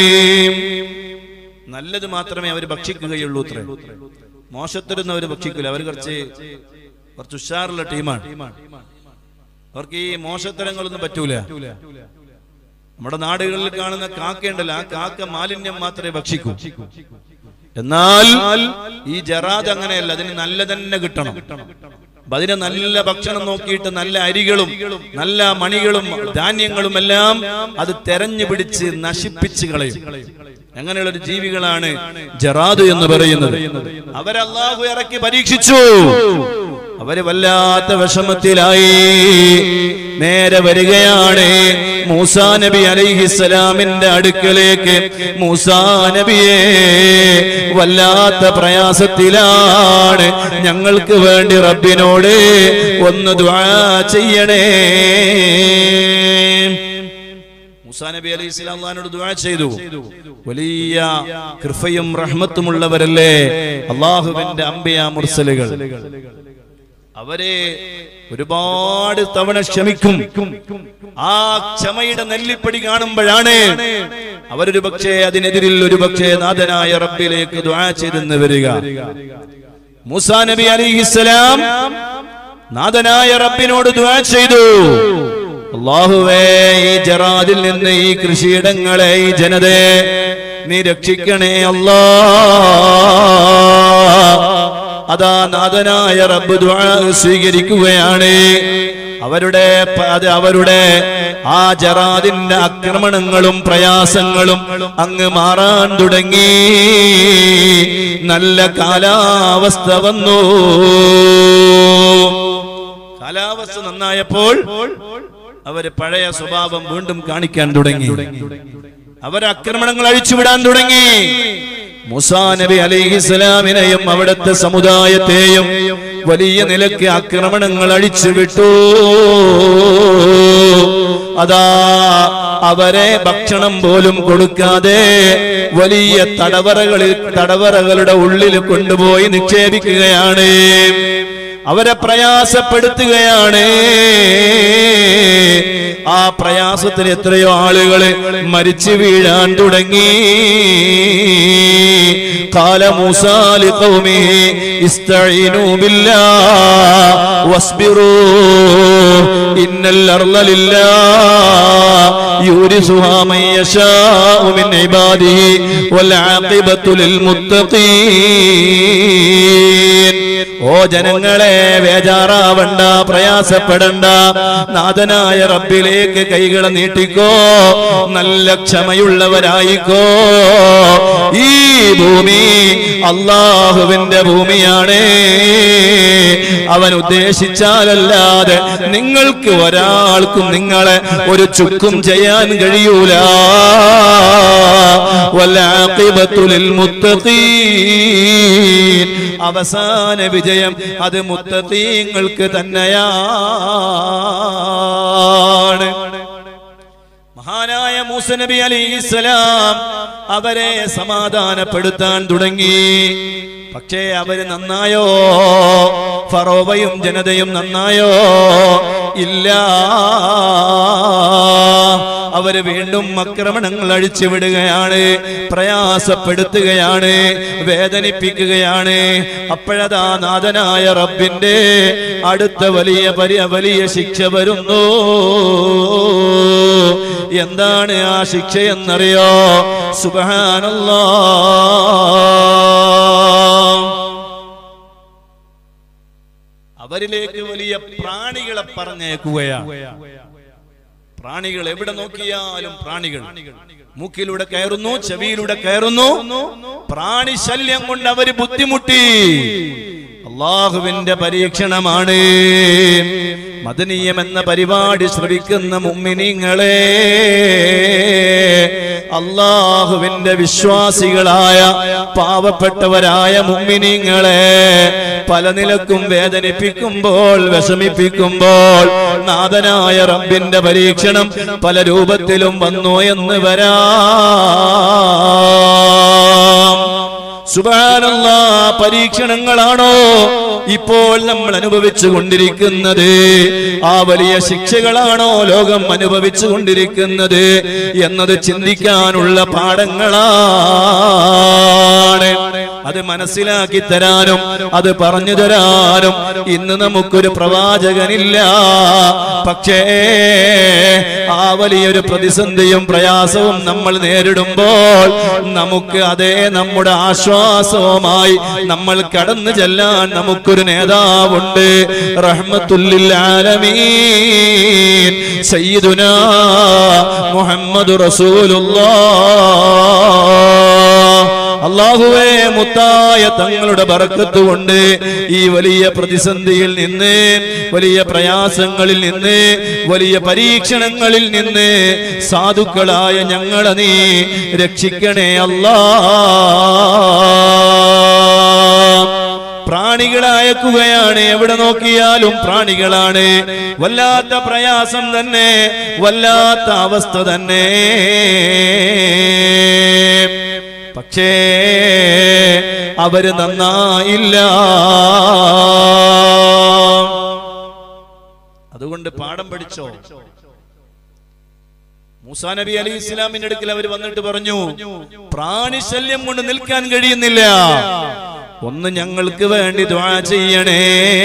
നല്ലത് മാത്രമേ അവർ ഭക്ഷിക്കുകയുള്ളൂ. അത്ര മോശത്തിരുന്ന് അവർ ഭക്ഷിക്കില്ല. അവർ കുറച്ച് ഉഷാറുള്ള ടീമാണ്. അവർക്ക് ഈ മോശത്തരങ്ങളൊന്നും പറ്റൂല. നമ്മുടെ നാടുകളിൽ കാണുന്ന കാക്കയുണ്ടല്ലോ, ആ കാക്ക മാലിന്യം മാത്രമേ ഭക്ഷിക്കൂ. എന്നാൽ ഈ ജറാദ് അങ്ങനെയല്ല. അതിന് നല്ല തന്നെ കിട്ടണം. അതിന് നല്ല ഭക്ഷണം നോക്കിയിട്ട് നല്ല അരികളും നല്ല മണികളും ധാന്യങ്ങളും എല്ലാം അത് തെരഞ്ഞു പിടിച്ച് നശിപ്പിച്ച് കളയും. അങ്ങനെയുള്ള ഒരു ജീവികളാണ് ജറാദ് എന്ന് പറയുന്നത്. അവരെ അല്ലാഹു ഇറക്കി പരീക്ഷിച്ചു. അവര് വല്ലാത്ത വിഷമത്തിലായി. നേരെ വരികയാണ് മൂസാ നബി അലൈഹിസ്സലാമിന്റെ അടുക്കലേക്ക്. മൂസാ നബിയെ, വല്ലാത്ത പ്രയാസത്തിലാണ്, ഞങ്ങൾക്ക് വേണ്ടി റബ്ബിനോട് ഒന്ന് ദുആ ചെയ്യണേ. മൂസാ നബി അലൈഹിസ്സലാം അല്ലാഹുവിനോട് ദുആ ചെയ്തു. വലിയ കൃപയും റഹ്മത്തുമുള്ളവരല്ലേ അല്ലാഹുവിന്റെ അംബിയാ മുർസലുകൾ. അവരെ ഒരുപാട് തവണ ക്ഷമിക്കും. ആ ക്ഷമയുടെ നെല്ലിപ്പടി കാണുമ്പോഴാണ് അവരൊരു പക്ഷേ അതിനെതിരിൽ ഒരു പക്ഷേ നാഥനായ റബ്ബിലേക്ക് ദുആ ചെയ്തെന്ന് വരിക. മൂസാ നബി അലൈഹിസ്സലാം നാഥനായ റബ്ബിനോട് ദുആ ചെയ്തു. അല്ലാഹുവേ, ഈ ജറാദിൽ നിന്ന് ഈ കൃഷിയിടങ്ങളെ, ഈ ജനതയെ നീ രക്ഷിക്കണേ അല്ലാഹ്. അതാ നാഥനായ റബ്ബ് ദുആ സ്വീകരിക്കുകയാണ്. അവരുടെ ആ ജറാദിന്റെ ആക്രമണങ്ങളും പ്രയാസങ്ങളും അങ്ങ് മാറാൻ തുടങ്ങി. നല്ല കാലാവസ്ഥ വന്നു. കാലാവസ്ഥ നന്നായപ്പോൾ അവര് പഴയ സ്വഭാവം വീണ്ടും കാണിക്കാൻ തുടങ്ങി. അവരാക്രമണങ്ങൾ അഴിച്ചുവിടാൻ തുടങ്ങി. മൂസാ നബി അലൈഹിസ്സലാമിനെയും അവിടുത്തെ സമുദായത്തെയും വലിയ നിലയ്ക്ക് ആക്രമണങ്ങൾ അഴിച്ചുവിട്ടു. അതാ അവരെ ഭക്ഷണം പോലും കൊടുക്കാതെ വലിയ തടവറകളുടെ ഉള്ളിൽ കൊണ്ടുപോയി നിക്ഷേപിക്കുകയാണ്. അവരെ പ്രയാസപ്പെടുത്തുകയാണ്. ആ പ്രയാസത്തിന് എത്രയോ ആളുകൾ മരിച്ചു വീഴാൻ തുടങ്ങി. ഖാല മൂസാ ലിഖൗമിഹി ഇസ്തഈനൂ ബില്ലാഹി വസ്ബിറൂ ഇന്നൽ അർള ലില്ലാഹി യൂരിസുഹാ മൻ യശാഉ മിൻ ഇബാദിഹി വൽ ആഖിബത്തു ലിൽ മുത്തഖീൻ. ഓ ജനങ്ങളെ, ബേജാറാവണ്ട, പ്രയാസപ്പെടണ്ട. നാഥനായ റബ്ബിലേക്ക് കൈകൾ നീട്ടിക്കോ, നല്ല ക്ഷമയുള്ളവരായിക്കോ. ഈ ഭൂമി അല്ലാഹുവിന്റെ ഭൂമിയാണ്. അവൻ ഉദ്ദേശിച്ചാലല്ലാതെ നിങ്ങൾക്ക് ഒരാൾക്കും നിങ്ങളെ ഒരു ചുക്കും ചെയ്യാൻ കഴിയൂല. വൽആഖിബത്തു ലിൽമുത്തഖീൻ. അവസാന വിജയം അത് മുത്തഖീങ്ങൾക്ക് തന്നെയാണ്. മഹാനായ മൂസ നബി അലൈഹിസ്സലാം അവരെ സമാധാനപ്പെടുത്താൻ തുടങ്ങി. പക്ഷേ അവര് നന്നായോ? ഫറോവയും ജനതയും നന്നായോ? ഇല്ല. അവര് വീണ്ടും ആക്രമണങ്ങൾ അഴിച്ചുവിടുകയാണ്, പ്രയാസപ്പെടുത്തുകയാണ്, വേദനിപ്പിക്കുകയാണ്. അപ്പോഴതാ നാഥനായ റബ്ബിന്റെ അടുത്ത വലിയ ശിക്ഷ വരുന്നു. എന്താണ് ആ ശിക്ഷയെന്നറിയോ? സുബ്ഹാനല്ലാഹ്. അവരിലേക്ക് വലിയ പ്രാണികളെ പറഞ്ഞേക്കുകയാണ്. പ്രാണികൾ എവിടെ നോക്കിയാലും പ്രാണികൾ മൂക്കിലൂടെ കയറുന്നു, ചെവിയിലൂടെ കയറുന്നു. പ്രാണി ശല്യം കൊണ്ട് അവര് ബുദ്ധിമുട്ടി. അള്ളാഹുവിന്റെ പരീക്ഷണമാണ്. മദനീയം എന്ന പരിപാടി ശ്രവിക്കുന്ന മുഅ്മിനീങ്ങളെ, അള്ളാഹുവിന്റെ വിശ്വാസികളായ പാവപ്പെട്ടവരായ മുഅ്മിനീങ്ങളെ, പല നിലക്കും വേദനിപ്പിക്കുമ്പോൾ, വിഷമിപ്പിക്കുമ്പോൾ നാഥനായ റബ്ബിന്റെ പരീക്ഷണം പല രൂപത്തിലും വന്നു എന്ന് വരാം. സുബ്ഹാനല്ലാഹ്. പരീക്ഷണങ്ങളാണോ ഇപ്പോൾ നമ്മൾ അനുഭവിച്ചു കൊണ്ടിരിക്കുന്നത്? ആ വലിയ ശിക്ഷകളാണോ ലോകം അനുഭവിച്ചു കൊണ്ടിരിക്കുന്നത് എന്നത് ചിന്തിക്കാനുള്ള പാഠങ്ങളാണ്. അത് മനസ്സിലാക്കി തരാനും അത് പറഞ്ഞു തരാനും ഇന്ന് നമുക്കൊരു പ്രവാചകനില്ല. പക്ഷേ ആ വലിയൊരു പ്രതിസന്ധിയും പ്രയാസവും നമ്മൾ നേരിടുമ്പോൾ നമുക്ക് അതേ നമ്മുടെ ആശ്വാസവുമായി നമ്മൾ കടന്നു ചെല്ലാൻ നമുക്കൊരു നേതാവുണ്ട്. റഹ്മത്തുൽ ലിൽ ആലമീൻ സയ്യിദുനാ മുഹമ്മദ് റസൂലുള്ളാഹ്. അല്ലാഹുവേ, മുത്തായ തങ്ങളുടെ ബറക്കത്ത് കൊണ്ട് ഈ വലിയ പ്രതിസന്ധിയിൽ നിന്ന്, വലിയ പ്രയാസങ്ങളിൽ നിന്ന്, വലിയ പരീക്ഷണങ്ങളിൽ നിന്ന് സാധുക്കളായ ഞങ്ങളെ നീ രക്ഷിക്കണേ അല്ലാഹ്. പ്രാണികളായക്കുകയാണ്. എവിടെ നോക്കിയാലും പ്രാണികളാണ്. വല്ലാത്ത പ്രയാസം തന്നെ, വല്ലാത്ത അവസ്ഥ തന്നെ. പക്ഷേ അവര് നന്നായില്ല. അതുകൊണ്ട് പാഠം പഠിച്ചോ. മൂസാ നബി അലൈഹി ഇസ്ലാമിന്റെ അടുക്കൽ അവർ വന്നിട്ട് പറഞ്ഞു, പ്രാണിശല്യം കൊണ്ട് നിൽക്കാൻ കഴിയുന്നില്ല, ഒന്ന് ഞങ്ങൾക്ക് വേണ്ടി ദുആ ചെയ്യണേ.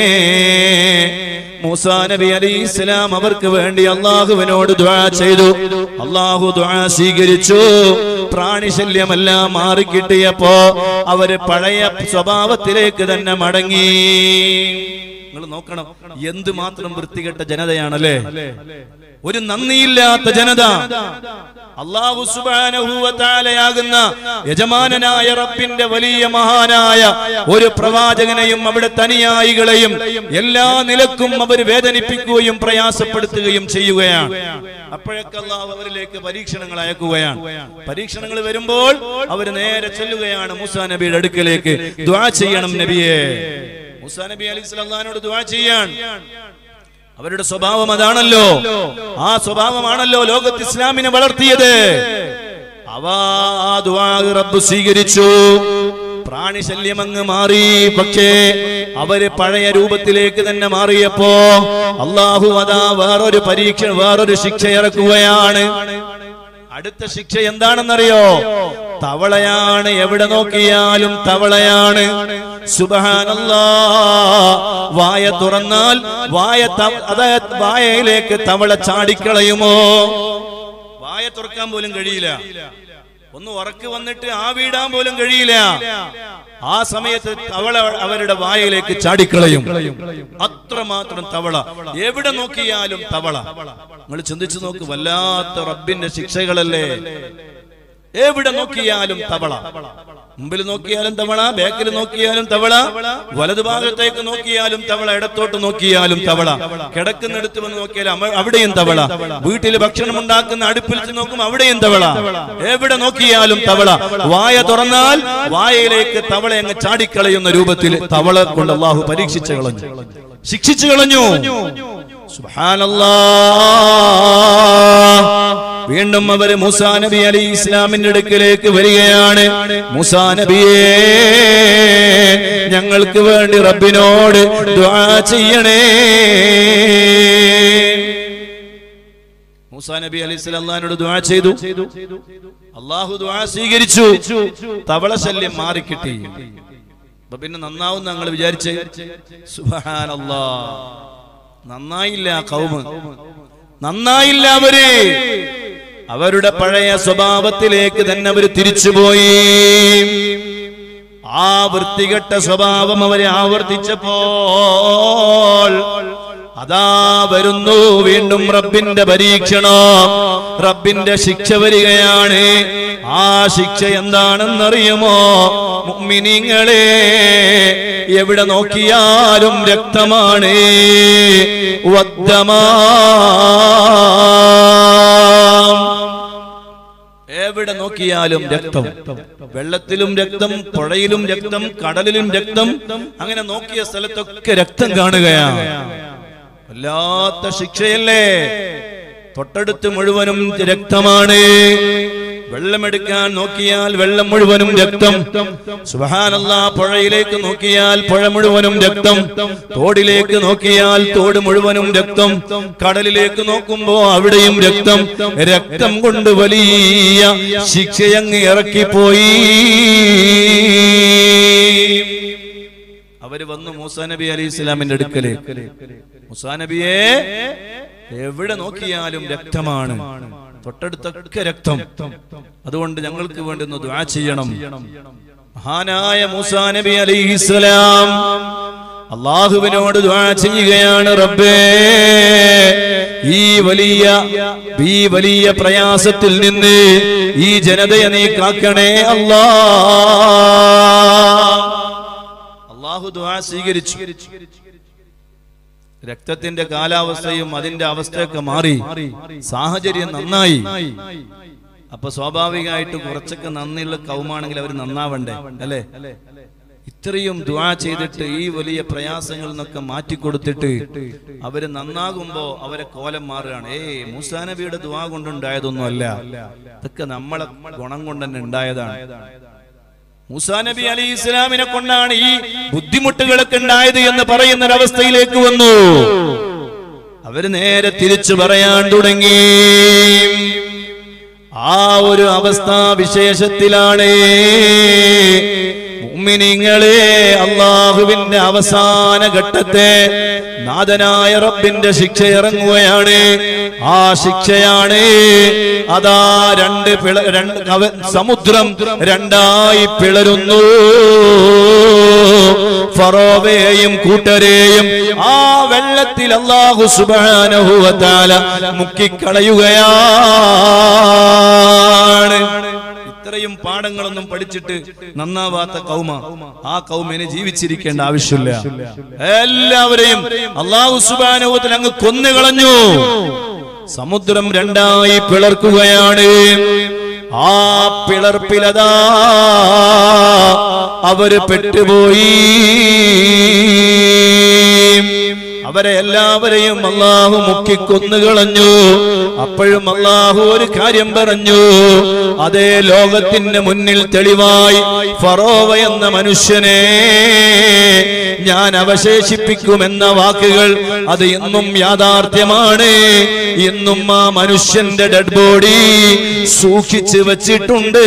മൂസാ നബി അലൈഹി ഇസ്ലാം അവർക്ക് വേണ്ടി അള്ളാഹുവിനോട് ദുആ ചെയ്തു. അള്ളാഹു ദുആ സ്വീകരിച്ചു. പ്രാണിശല്യമെല്ലാം മാറിക്കിട്ടിയപ്പോ അവര് പഴയ സ്വഭാവത്തിലേക്ക് തന്നെ മടങ്ങി. നിങ്ങൾ നോക്കണം, എന്തുമാത്രം വൃത്തികെട്ട ജനതയാണല്ലേ, ഒരു നന്ദിയില്ലാത്ത ജനത. അല്ലാഹു സുബ്ഹാനഹു വ തആലയാകുന്ന യജമാനനായ റബ്ബിന്റെ വലിയ മഹാനായ ഒരു പ്രവാചകനെയും അവിടെ തനിയായികളെയും എല്ലാ നിലക്കും അവർ വേദനിപ്പിക്കുകയും പ്രയാസപ്പെടുത്തുകയും ചെയ്യുകയാണ്. അപ്പോഴൊക്കെ അല്ലാഹു അവരിലേക്ക് പരീക്ഷണങ്ങൾ അയക്കുകയാണ്. പരീക്ഷണങ്ങൾ വരുമ്പോൾ അവർ നേരെ ചെല്ലുകയാണ് മൂസാ നബിയുടെ അടുക്കലേക്ക്. ദുആ ചെയ്യണം നബിയെ. മൂസാ നബി അലൈഹിസ്സലാമിനോട് ദുആ ചെയ്യാൻ. അവരുടെ സ്വഭാവം അതാണല്ലോ, ആ സ്വഭാവമാണല്ലോ ലോകത്ത് ഇസ്ലാമിനെ വളർത്തിയത്. റബ്ബ് സ്വീകരിച്ചു. പ്രാണിശല്യം അങ്ങ് മാറി. പക്ഷേ അവര് പഴയ രൂപത്തിലേക്ക് തന്നെ മാറിയപ്പോ അല്ലാഹു അതാ വേറൊരു പരീക്ഷ, വേറൊരു ശിക്ഷ ഇറക്കുകയാണ്. അടുത്ത ശിക്ഷ എന്താണെന്നറിയോ? തവളയാണ്. എവിടെ നോക്കിയാലും തവളയാണ്. സുബ്ഹാനല്ലാഹ്. വായ തുറന്നാൽ അതായത് വായയിലേക്ക് തവള ചാടിക്കളയുമോ? വായ തുറക്കാൻ പോലും കഴിയില്ല. ഒന്ന് ഉറക്ക് വന്നിട്ട് ആവിടാൻ പോലും കഴിയില്ല. ആ സമയത്ത് തവള അവരുടെ വായയിലേക്ക് ചാടിക്കളയും. അത്രമാത്രം തവള. എവിടെ നോക്കിയാലും തവള. നിങ്ങൾ ചിന്തിച്ചു നോക്ക്, വല്ലാത്ത റബ്ബിന്റെ ശിക്ഷകളല്ലേ. എവിടെ നോക്കിയാലും തവള. മുമ്പിൽ നോക്കിയാലും തവള, ബാക്കിൽ നോക്കിയാലും തവള, വലതുഭാഗത്തേക്ക് നോക്കിയാലും തവള, ഇടത്തോട്ട് നോക്കിയാലും തവള, കിടക്കുന്നിടത്ത് വന്ന് നോക്കിയാലും അവിടെയും തവള, വീട്ടിൽ ഭക്ഷണം ഉണ്ടാക്കുന്ന അടുപ്പിൽ നോക്കും അവിടെയും തവള, എവിടെ നോക്കിയാലും തവള. വായ തുറന്നാൽ വായയിലേക്ക് തവള അങ്ങ് ചാടിക്കളയുന്ന രൂപത്തിൽ തവള കൊണ്ട് അല്ലാഹു പരീക്ഷിച്ചു കളഞ്ഞു, ശിക്ഷിച്ചു കളഞ്ഞു. സുബ്ഹാനല്ലാഹ്. വീണ്ടും അവര് മൂസാ നബി അലൈഹി ഇസ്ലാമിന്റെ അടുക്കലേക്ക് വരികയാണ്. മൂസാ നബിയേ, ഞങ്ങൾക്ക് വേണ്ടി റബ്ബിനോട് ദുആ ചെയ്യണേ. മൂസാ നബി അലൈഹി സ്വലാം അല്ലാഹുവിനോട് ദുആ ചെയ്തു. അല്ലാഹു ദുആ സ്വീകരിച്ചു. തവള ശല്യം മാറിക്കിട്ടി. അപ്പൊ പിന്നെ നന്നാവും ഞങ്ങൾ വിചാരിച്ച്. സുബ്ഹാനല്ലാഹ്. നന്നായില്ല ഖൗമ്, നന്നായില്ല അവര്. അവരുടെ പഴയ സ്വഭാവത്തിലേക്ക് തന്നെ അവർ തിരിച്ചുപോയി. ആ വൃത്തികെട്ട സ്വഭാവം അവരെ ആവർത്തിച്ചപ്പോൾ അതാ വരുന്നു വീണ്ടും റബ്ബിന്റെ പരീക്ഷണം, റബ്ബിന്റെ ശിക്ഷ വരികയാണ്. ആ ശിക്ഷ എന്താണെന്നറിയുമോ മുഅ്മിനീങ്ങളെ? എവിടെ നോക്കിയാലും രക്തമാണ്. വദ്ദമാ, എവിടെ നോക്കിയാലും രക്തം. വെള്ളത്തിലും രക്തം, പുഴയിലും രക്തം, കടലിലും രക്തം. അങ്ങനെ നോക്കിയ സ്ഥലത്തൊക്കെ രക്തം കാണുകയാണ്. വല്ലാത്ത ശിക്ഷയല്ലേ? തൊട്ടടുത്ത് മുഴുവനും രക്തമാണ്. വെള്ളമെടുക്കാൻ നോക്കിയാൽ വെള്ളം മുഴുവനും രക്തം. സുബ്ഹാനല്ലാഹ്. പുഴയിലേക്ക് നോക്കിയാൽ പുഴ മുഴുവനും രക്തം. തോടിലേക്ക് നോക്കിയാൽ തോട് മുഴുവനും രക്തം. കടലിലേക്ക് നോക്കുമ്പോ അവിടെയും രക്തം. രക്തം കൊണ്ട് വലിയ ശിക്ഷയങ്ങ് ഇറക്കിപ്പോയി. അവര് വന്നു മൂസാ നബി അലൈഹി ഇസ്ലാമിന്റെ അടുക്കലേക്ക്. മൂസാ നബിയെ, എവിടെ നോക്കിയാലും രക്തമാണ്, തൊട്ടടുത്തൊക്കെ രക്തം. അതുകൊണ്ട് ഞങ്ങൾക്ക് വേണ്ടി ഒന്ന് ദുആ ചെയ്യണം. മഹാനായ മൂസാ നബി അലൈഹിസ്സലാം അല്ലാഹുവിനോട് ദുആ ചെയ്യുകയാണ്. റബ്ബേ, ഈ വലിയ പ്രയാസത്തിൽ നിന്ന് ഈ ജനതയെ നീ കാക്കണേ അല്ലാഹ്. അല്ലാഹു ദുആ സ്വീകരിച്ചു. രക്തത്തിന്റെ കാലാവസ്ഥയും അതിന്റെ അവസ്ഥയൊക്കെ മാറി, സാഹചര്യം നന്നായി. അപ്പൊ സ്വാഭാവികമായിട്ട് കുറച്ചൊക്കെ നന്ദിയുള്ള കൗമാണെങ്കിൽ അവർ നന്നാവണ്ടേ അല്ലേ? ഇത്രയും ദുആ ചെയ്തിട്ട് ഈ വലിയ പ്രയാസങ്ങളിൽ നിന്നൊക്കെ മാറ്റിക്കൊടുത്തിട്ട് അവര് നന്നാകുമ്പോ അവരെ കോലം മാറുകയാണ്. മൂസാ നബിയുടെ ദുആ കൊണ്ടുണ്ടായതൊന്നും അല്ല, ഇതൊക്കെ നമ്മളെ ഗുണം കൊണ്ട് തന്നെ ഉണ്ടായതാണ്. മൂസാ നബി അലൈഹി ഇസ്ലാമിനെ കൊണ്ടാണ് ഈ ബുദ്ധിമുട്ടുകളൊക്കെ ഉണ്ടായത് എന്ന് പറയുന്ന ഒരവസ്ഥയിലേക്ക് വന്നു. അവര് നേരെ തിരിച്ചു പറയാൻ തുടങ്ങി. ആ ഒരു അവസ്ഥാ വിശേഷത്തിലാണ് മുഅ്മിനീങ്ങളെ അല്ലാഹുവിന്റെ അവസാന ഘട്ടത്തെ നാഥനായ റബ്ബിന്റെ ശിക്ഷ ഇറങ്ങുകയാണ്. ആ ശിക്ഷയാണ് അതാ സമുദ്രം രണ്ടായി പിളരുന്നു. ഫറോവയെയും കൂട്ടരെയും ആ വെള്ളത്തിൽ അല്ലാഹു സുബ്ഹാനഹു വ തആല മുക്കിക്കളയുകയാണ്. ഇത്രയും പാഠങ്ങളൊന്നും പഠിച്ചിട്ട് നന്നാവാത്ത കൗമ, ആ കൗമിനെ ജീവിച്ചിരിക്കേണ്ട ആവശ്യമില്ല. എല്ലാവരെയും അല്ലാഹു സുബ്ഹാനഹു വ തആല അങ്ങ് കൊന്നുകളഞ്ഞു. സമുദ്രം രണ്ടായി പിളർക്കുകയാണ്. ആ പിളർപ്പിലതാ അവര് പെട്ടുപോയി. അവരെ എല്ലാവരെയും അല്ലാഹു മുക്കിക്കൊന്നുകളഞ്ഞു. അപ്പോഴും അല്ലാഹു ഒരു കാര്യം പറഞ്ഞു. അതേ ലോകത്തിന്റെ മുന്നിൽ തെളിവായി ഫറോവ എന്ന മനുഷ്യനെ ഞാൻ അവശേഷിപ്പിക്കുമെന്ന വാക്കുകൾ അത് എന്നും യാഥാർത്ഥ്യമാണ്. ഇന്നും ആ മനുഷ്യന്റെ ഡെഡ് ബോഡി സൂക്ഷിച്ചു വച്ചിട്ടുണ്ട്.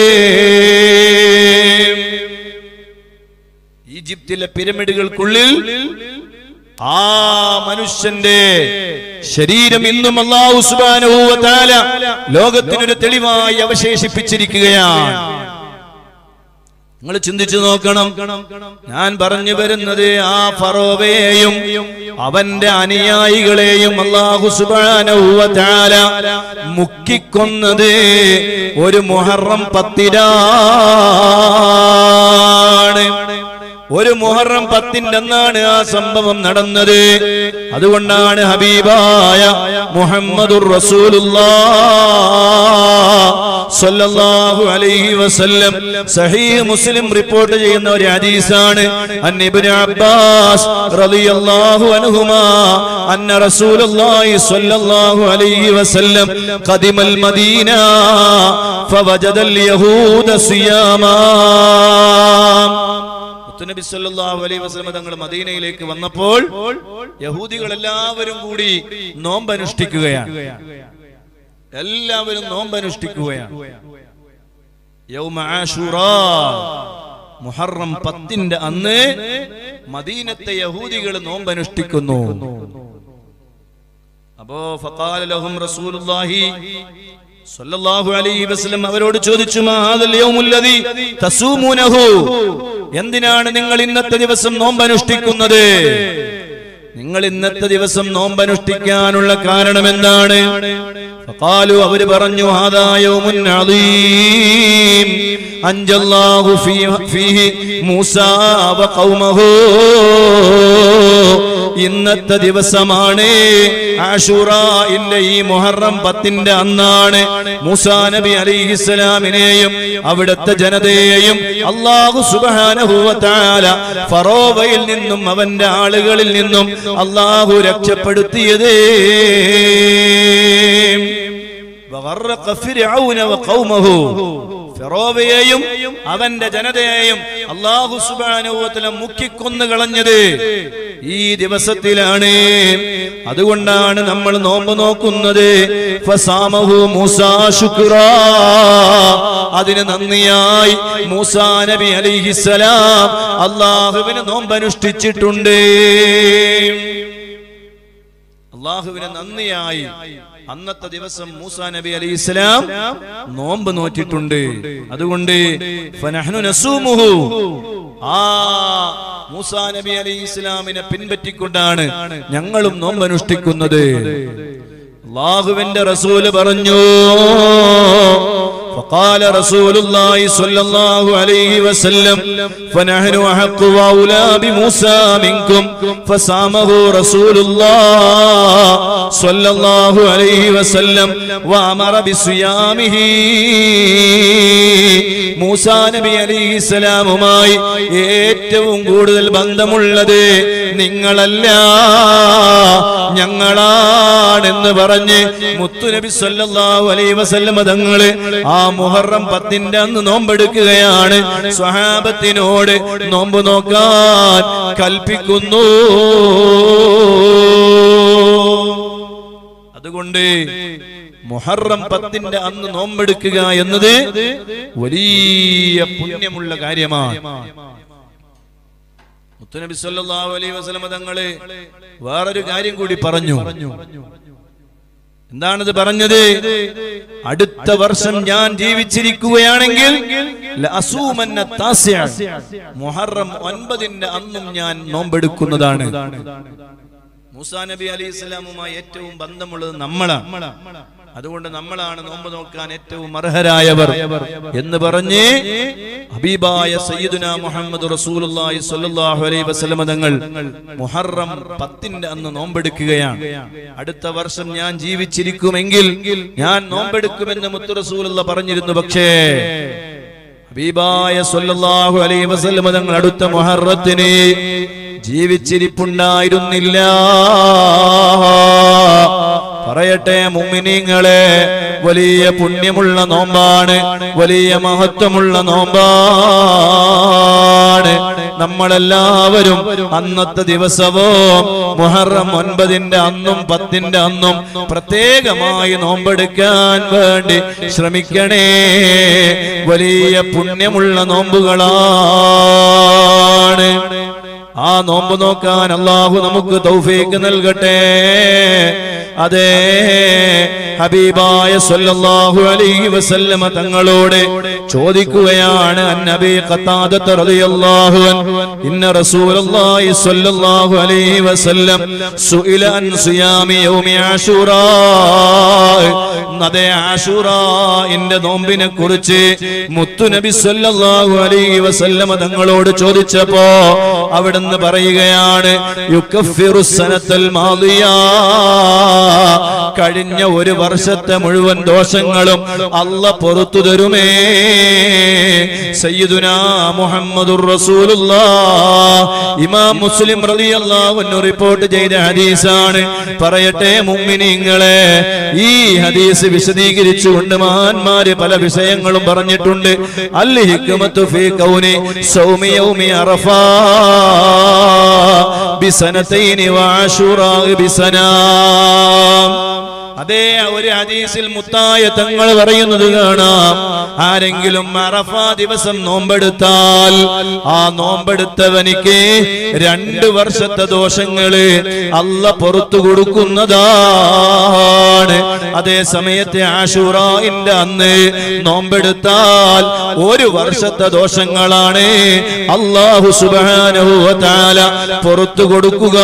ഈജിപ്തിലെ പിരമിഡുകൾക്കുള്ളിൽ ആ മനുഷ്യന്റെ ശരീരം ഇന്നും അല്ലാഹു സുബ്ഹാനഹു വ തആല ലോകത്തിനൊരു തെളിവായി അവശേഷിപ്പിച്ചിരിക്കുകയാണ്. നിങ്ങൾ ചിന്തിച്ചു നോക്കണം. ഞാൻ പറഞ്ഞു വരുന്നത് ആ ഫറോവയെയും അവന്റെ അനുയായികളെയും അല്ലാഹു സുബ്ഹാനഹു വ തആല മുക്കിക്കൊന്നത് ഒരു മുഹറം 10-നാണ്. ഒരു മുഹറം 10-ന്റെ അന്നാണ് ആ സംഭവം നടന്നത്. അതുകൊണ്ടാണ് ഹബീബായ മുഹമ്മദുർ റസൂലുള്ളാഹ് സ്വല്ലല്ലാഹു അലൈഹി വസല്ലം സഹീഹ് മുസ്ലിം റിപ്പോർട്ട് ചെയ്യുന്ന ഒരു ഹദീസാണ്. അൻ ഇബ്നു അബ്ബാസ് റളിയല്ലാഹു അൻഹുമാ അന്ന റസൂലുള്ളാഹി സ്വല്ലല്ലാഹു അലൈഹി വസല്ലം ഖദിമൽ മദീന ഫവജദൽ യഹൂദ സിയാമാ. നബി സല്ലല്ലാഹു അലൈഹി വസല്ലം തങ്ങൾ മദീനയിലേക്ക് വന്നപ്പോൾ യഹൂദികൾ എല്ലാവരും കൂടി നോമ്പനുഷ്ഠിക്കുകയാണ്. എല്ലാവരും നോമ്പനുഷ്ഠിക്കുകയാണ്. യൗമ ആശൂറാ, മുഹറം 10-ന്റെ അന്ന് മദീനത്തെ യഹൂദികൾ നോമ്പനുഷ്ഠിക്കുന്നു. അപ്പോ ഫഖാല ലഹും റസൂലുള്ളാഹി സല്ലല്ലാഹു അലൈഹി വസല്ലം അവരോട് ചോദിച്ചു, മാ ഹാദൽ യൗമുല്ലദീ തസൂമുനഹു, എന്തിനാണ് നിങ്ങൾ ഇന്നത്തെ ദിവസം നോമ്പനുഷ്ഠിക്കുന്നത്? നിങ്ങൾ ഇന്നത്തെ ദിവസം നോമ്പനുഷ്ഠിക്കാനുള്ള കാരണം എന്താണ്? ഫഖാലു, അവര് പറഞ്ഞു, ഹാദാ യൗമുൻ അദീം അൻജല്ലാഹു ഫീഹി മൂസാ വ ഖൗമഹു. ഇന്നത്തെ ദിവസമാണ് ആശൂറായിന്റെ ഈ മുഹറം 10-ന്റെ അന്നാണ് മൂസാ നബി അലൈഹിസ്സലാമിനെയും അവിടുത്തെ ജനതയെയും അല്ലാഹു സുബ്ഹാനഹു വ തആല ഫറോവയിൽ നിന്നും അവന്റെ ആളുകളിൽ നിന്നും അല്ലാഹു രക്ഷപ്പെടുത്തിയത്. വഗറഖ ഫിർഔന വ ഖൗമഹു, ഫറോവയെയും അവന്റെ ജനതയെയും അല്ലാഹു സുബ്ഹാനഹു വ തആല മുക്കിക്കൊന്നു കളഞ്ഞത് ഈ ദിവസത്തിലാണ്. അതുകൊണ്ടാണ് നമ്മൾ നോമ്പ് നോക്കുന്നത്. ഫസാമഹു മൂസാ ശുക്റാ, അതിന് നന്ദിയായി മൂസാ നബി അലൈഹിസ്സലാം അല്ലാഹുവിനെ നോമ്പനുഷ്ഠിച്ചിട്ടുണ്ട്. അല്ലാഹുവിനെ നന്ദിയായി അന്നത്തെ ദിവസം മൂസാ നബി അലൈഹിസ്സലാം നോമ്പ് നോറ്റിട്ടുണ്ട്. അതുകൊണ്ട് ഫനഹ്നു നസൂമുഹു, ആ മൂസാ നബി അലൈഹിസ്സലാമിനെ പിൻപറ്റിക്കൊണ്ടാണ് ഞങ്ങളും നോമ്പനുഷ്ഠിക്കുന്നത്. അല്ലാഹുവിന്റെ റസൂൽ പറഞ്ഞു, فقال رسول الله صلى الله عليه وسلم فنحن أحق وأولى بموسى منكم فصامه رسول الله صلى الله عليه وسلم وأمر بصيامه. മൂസാ നബി അലൈഹിസ്സലാമുമായി ഏറ്റവും കൂടുതൽ ബന്ധമുള്ളത് നിങ്ങളല്ല, ഞങ്ങളാണെന്ന് പറഞ്ഞ് മുത്തുനബി സല്ലല്ലാഹു അലൈഹി വസല്ലം തങ്ങള് ആ മുഹറം 10-ന്റെ അന്ന് നോമ്പെടുക്കുകയാണ്. സ്വഹാബത്തിനോട് നോമ്പ് നോക്കാൻ കൽപ്പിക്കുന്നു. അതുകൊണ്ട് മുഹറം 10-ന്റെ അന്ന് നോമ്പെടുക്കുക എന്നത് വലിയ പുണ്യമുള്ള കാര്യമാണ്. മുത്തുനബി സല്ലല്ലാഹു അലൈഹി വസല്ലം തങ്ങള് വേറൊരു കാര്യം കൂടി പറഞ്ഞു. എന്താണത് പറഞ്ഞത്? അടുത്ത വർഷം ഞാൻ ജീവിച്ചിരിക്കുകയാണെങ്കിൽ മുഹറം 9-ന്റെ അന്നും ഞാൻ നോമ്പെടുക്കുന്നതാണ്. മൂസാ നബി അലൈഹിസ്സലാമുമായി ഏറ്റവും ബന്ധമുള്ളത് നമ്മളാണ്. അതുകൊണ്ട് നമ്മളാണ് നോമ്പ് നോക്കാൻ ഏറ്റവും അർഹരായവർ എന്ന് പറഞ്ഞ് ഹബീബായ സയ്യിദുനാ മുഹമ്മദ് റസൂലുള്ളാഹി സ്വല്ലല്ലാഹു അലൈഹി വസല്ലം തങ്ങൾ മുഹറം 10-ന്റെ അന്ന് നോമ്പെടുക്കുകയാണ്. അടുത്ത വർഷം ഞാൻ ജീവിച്ചിരിക്കുമെങ്കിൽ ഞാൻ നോമ്പെടുക്കുമെന്ന് മുത്തു റസൂലുള്ളാഹി പറഞ്ഞിരുന്നു. പക്ഷേ ഹബീബായ സ്വല്ലല്ലാഹു അലൈഹി വസല്ലം തങ്ങൾ അടുത്ത മുഹറത്തിന് ജീവിച്ചിരിപ്പുണ്ടായിരുന്നില്ല. പറയട്ടെ മുഅ്മിനീങ്ങളെ, വലിയ പുണ്യമുള്ള നോമ്പാണ്, വലിയ മഹത്വമുള്ള നോമ്പാണ്. നമ്മളെല്ലാവരും അന്നത്തെ ദിവസവും മുഹറം 9-ന്റെ അന്നും 10-ന്റെ അന്നും പ്രത്യേകമായി നോമ്പെടുക്കാൻ വേണ്ടി ശ്രമിക്കണേ. വലിയ പുണ്യമുള്ള നോമ്പുകളാണ്. ആ നോമ്പ് നോക്കാൻ അല്ലാഹു നമുക്ക് തൗഫീഖ് നൽകട്ടെ. അതെ, ഹബീബായ സ്വല്ലല്ലാഹു അലൈഹി വസല്ലമ തങ്ങളോട് ചോദിക്കുകയാണ്. അന്നബി ഖത്താദത റളിയല്ലാഹു അൻഹു ഇന്ന റസൂലുള്ളാഹി സ്വല്ലല്ലാഹു അലൈഹി വസല്ലം സുഇല അൻ സിയാമി യൗമി ആശൂറാ. അതേ ആശൂറാന്റെ നോമ്പിനെ കുറിച്ച് മുത്തുനബി സ്വല്ലല്ലാഹു അലൈഹി വസല്ലമ തങ്ങളോട് ചോദിച്ചപ്പോ അവിടുന്ന് പറയുകയാണ്, യുകഫിറു സനത്തൽ മാദിയ, കഴിഞ്ഞ ഒരു വർഷത്തെ മുഴുവൻ ദോഷങ്ങളും അല്ലാഹ് പുറത്തു തരുമേ. സയ്യിദുനാ മുഹമ്മദുർ റസൂലുള്ളാഹ് ഇമാം മുസ്ലിം റളിയല്ലാഹു അൻഹു റിപ്പോർട്ട് ചെയ്ത ഹദീസാണ്. പറയട്ടെ മുഅ്മിനീങ്ങളെ, ഈ ഹദീസ് വിശദീകരിച്ചുകൊണ്ട് മഹാന്മാര് പല വിഷയങ്ങളും പറഞ്ഞിട്ടുണ്ട്. അൽ ഹിക്മത്തു ഫീ കൗനി സൗമി യൗമി അറഫാ ബിസനതൈനി വഅശൂറാ ബിസനാ. അതേ ഒരു ഹദീസിൽ മുത്തായ തങ്ങൾ പറയുന്നത് കാണാം, ആരെങ്കിലും അറഫ ദിവസം നോമ്പെടുത്താൽ ആ നോമ്പെടുത്തവനിക്ക് 2 വർഷത്തെ ദോഷങ്ങള് അല്ലാഹ് പുറത്തു കൊടുക്കുന്നതാണ്. അതേ സമയത്തെ ആശൂറാന്റെ അന്ന് നോമ്പെടുത്താൽ 1 വർഷത്തെ ദോഷങ്ങളാണ് അല്ലാഹു സുബ്ഹാനഹു വ തആല പുറത്തു കൊടുക്കുക.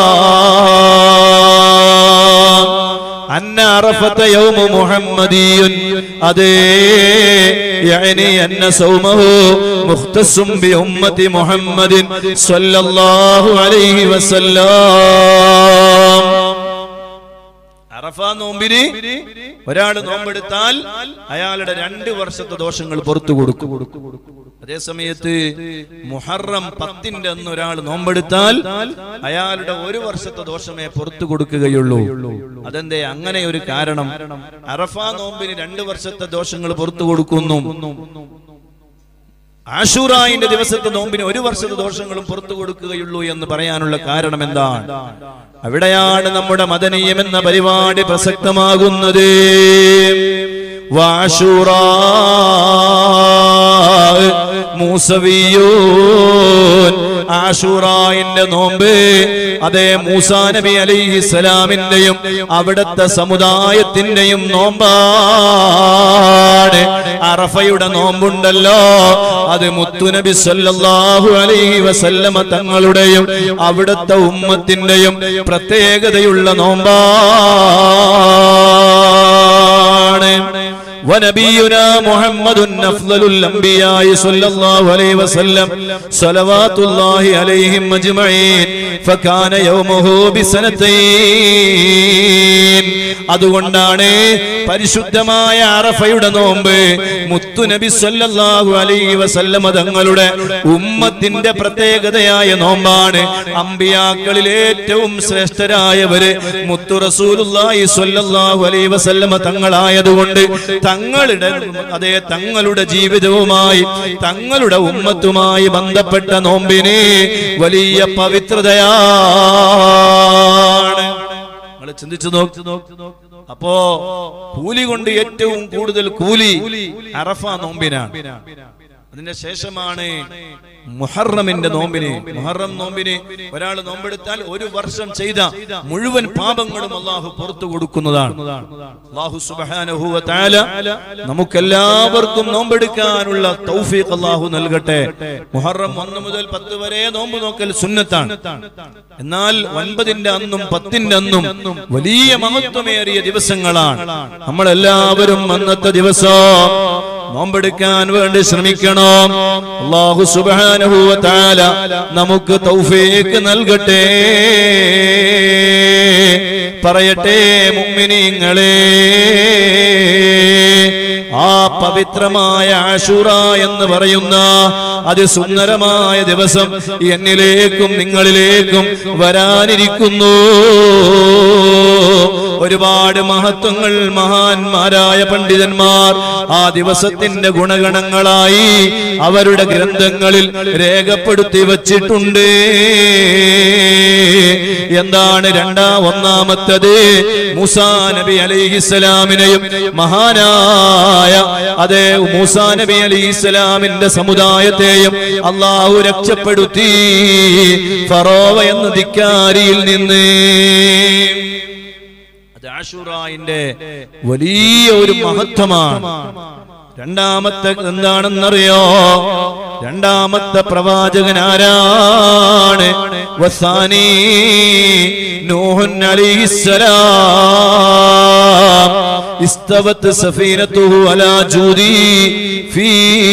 അന്ന അറഫത യൗമു മുഹമ്മദിയുൻ, അതേ യഅനി അന്ന സൗമഹു മുഖ്തസും ബി ഉമ്മത്തി മുഹമ്മദിൻ സ്വല്ലല്ലാഹു അലൈഹി വസല്ലം. അറഫ നോമ്പിന് ഒരാൾ നോമ്പെടുത്താൽ അയാളുടെ 2 വർഷത്തെ ദോഷങ്ങൾ പുറത്തു കൊടുക്കും. അതേ സമയത്ത് മുഹറം 10ന്റെ അന്ന് ഒരാൾ നോമ്പെടുത്താൽ അയാളുടെ 1 വർഷത്തെ ദോഷമേ പുറത്തു കൊടുക്കുകയുള്ളൂ. അതെന്തേ അങ്ങനെ ഒരു കാരണം? അറഫ നോമ്പിന് 2 വർഷത്തെ ദോഷങ്ങൾ പുറത്തു കൊടുക്കുന്നു. ആശൂറാന്റെ ദിവസത്തെ നോമ്പിന് 1 വർഷത്തെ ദോഷങ്ങളും പുറത്തു കൊടുക്കുകയുള്ളൂ എന്ന് പറയാനുള്ള കാരണം എന്താണ്? അവിടെയാണ് നമ്മുടെ മദനീയം എന്ന പരിപാടി പ്രസക്തമാകുന്നത്. വാശൂറാ മൂസവിയൂൻ, ആശൂറാന്റെ നോമ്പ് അതേ മൂസാ നബി അലൈഹിസ്സലാമിന്റെയും അവിടുത്തെ സമുദായത്തിന്റെയും നോമ്പാണ്. അറഫയുടെ നോമ്പുണ്ടല്ലോ, അത് മുത്തുനബി സല്ലല്ലാഹു അലൈഹി വസല്ലമ തങ്ങളുടെയും അവിടുത്തെ ഉമ്മത്തിന്റെയും പ്രത്യേകതയുള്ള നോമ്പാണ്. ونبينا محمد أفضل الأنبياء صلى الله عليه وسلم صلوات الله عليهم أجمعين فكان يومه بسنتين. അതുകൊണ്ടാണ് പരിശുദ്ധമായ അറഫയുടെ നോമ്പ് മുത്തുനബി സല്ലല്ലാഹു അലൈഹി വസല്ലമ തങ്ങളുടെ ഉമ്മത്തിന്റെ പ്രത്യേകതയായ നോമ്പാണ്. അമ്പിയാക്കളിൽ ഏറ്റവും ശ്രേഷ്ഠരായവര് മുത്തു റസൂലുള്ളാഹി സ്വല്ലല്ലാഹു അലൈഹി വസല്ലമ തങ്ങളായതുകൊണ്ട് തങ്ങളുടെ ജീവിതവുമായി തങ്ങളുടെ ഉമ്മത്തുമായി ബന്ധപ്പെട്ട നോമ്പിന് വലിയ പവിത്രതയാണ്. നിങ്ങൾ ചിന്തിച്ചു നോക്ക്. അപ്പോ കൂലി കൊണ്ട് ഏറ്റവും കൂടുതൽ കൂലി അറഫ നോമ്പിനാണ്. അതിന്റെ ശേഷമാണ് മുഹറമിന്റെ നോമ്പിന്. മുഹറം നോമ്പിന് ഒരാൾ നോമ്പെടുത്താൽ 1 വർഷം ചെയ്ത മുഴുവൻ പാപങ്ങളും അല്ലാഹു പുറത്തു കൊടുക്കുന്നതാണ്. അല്ലാഹു സുബ്ഹാനഹു വ തആല നമുക്കെല്ലാവർക്കും നോമ്പെടുക്കാനുള്ള തൗഫീഖ് അല്ലാഹു നൽകട്ടെ. മുഹറം 1 മുതൽ 10 വരെ നോമ്പ് നോക്കൽ സുന്നത്താണ്. എന്നാൽ 9ന്റെ അന്നും 10ന്റെ അന്നും വലിയ മഹത്വമേറിയ ദിവസങ്ങളാണ്. നമ്മളെല്ലാവരും അന്നത്തെ ദിവസം നോമ്പെടുക്കാൻ വേണ്ടി ശ്രമിക്കണം. അല്ലാഹു സുബ്ഹാനഹു വ തആല നമുക്ക് തൗഫീഖ് നൽകട്ടെ. പറയട്ടെ മുഅ്മിനീങ്ങളെ, ആ പവിത്രമായ ആശൂറ എന്ന് പറയുന്ന അതിസുന്ദരമായ ദിവസം എന്നിലേക്കും നിങ്ങളിലേക്കും വരാനിരിക്കുന്നു. ഒരുപാട് മഹത്വങ്ങൾ മഹാന്മാരായ പണ്ഡിതന്മാർ ആ ദിവസത്തിന്റെ ഗുണഗണങ്ങളായി അവരുടെ ഗ്രന്ഥങ്ങളിൽ രേഖപ്പെടുത്തി വച്ചിട്ടുണ്ട്. എന്താണ് ഒന്നാമത്തത്? മൂസാ നബി അലൈഹിസ്സലാമിനെയും മഹാനായ അതേ മൂസാ നബി അലൈഹിസ്സലാമിന്റെ സമുദായത്തെയും അല്ലാഹു രക്ഷപ്പെടുത്തി ഫറോവ എന്ന ധിക്കാരിയിൽ നിന്ന്. അത് ആശുറായിന്റെ വലിയ ഒരു മഹത്വമാണ്. രണ്ടാമത്തെ എന്താണെന്നറിയോ? രണ്ടാമത്തെ പ്രവാചകൻ ആരാണ്? വസാനി നൂഹ് അലൈഹിസ്സലാം. ഇസ്തവത് സഫീനതുഹു അലാ ജൂദി ഫീ.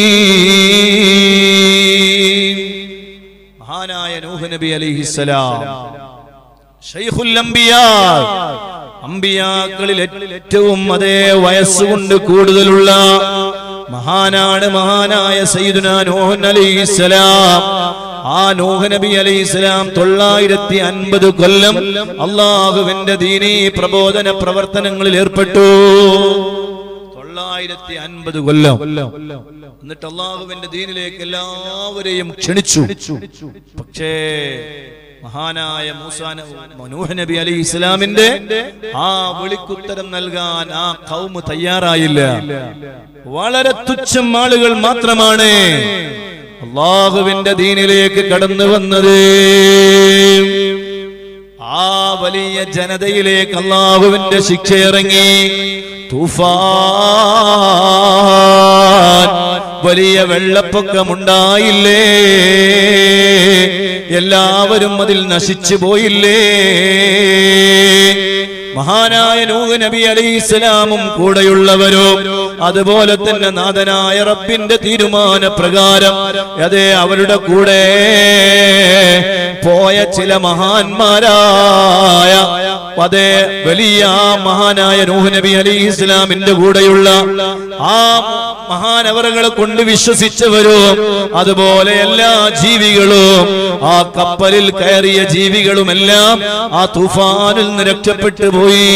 മഹാനായ നൂഹ് നബി അലൈഹിസ്സലാം ശൈഖുൽ അംബിയാ, അംബിയാക്കളിൽ ഏറ്റവും അതേ വയസ്സുകൊണ്ട് കൂടുതലുള്ള മഹാനാണ് മഹാനായ സയ്യിദുനാ നൂഹ് അലൈഹിസ്സലാം. ആ നൂഹ് നബി അലൈഹിസ്സലാം 950 കൊല്ലം അല്ലാഹുവിന്റെ ദീനീ പ്രബോധന പ്രവർത്തനങ്ങളിൽ ഏർപ്പെട്ടു. 950 കൊല്ലം. എന്നിട്ട് അല്ലാഹുവിന്റെ ദീനിലേക്ക് എല്ലാവരെയും ക്ഷണിച്ചു. പക്ഷേ മഹാനായ നൂഹ് നബി അലൈഹിസ്സലാമിന്റെ ആ വിളിക്കുത്തരം നൽകാൻ ആ ഖൗമ് തയ്യാറായില്ല. വളരെ തുച്ഛം ആളുകൾ മാത്രമാണ് അല്ലാഹുവിന്റെ ദീനിലേക്ക് കടന്നു വന്നത്. ആ വലിയ ജനതയിലേക്ക് അല്ലാഹുവിന്റെ ശിക്ഷ ഇറങ്ങി. തൂഫാൻ, വലിയ വെള്ളപ്പൊക്കമുണ്ടായില്ലേ? എല്ലാവരും അതിൽ നശിച്ചു പോയില്ലേ? മഹാനായ നൂഹ് നബി അലൈഹിസ്സലാമും കൂടെയുള്ളവരും അതുപോലെ തന്നെ നാഥനായ റബ്ബിന്റെ തീരുമാന പ്രകാരം അതേ അവരുടെ കൂടെ പോയ ചില മഹാന്മാരായ അതേ വലിയ മഹാനായ നൂഹ് നബി അലൈഹിസ്സലാമിന്റെ കൂടെയുള്ള ആ മഹാനവറുകളെ കൊണ്ട് വിശ്വസിച്ചവരും അതുപോലെ എല്ലാ ജീവികളും ആ കപ്പലിൽ കയറിയ ജീവികളുമെല്ലാം ആ തൂഫാനിൽ നിന്ന് രക്ഷപ്പെട്ടു പോയി.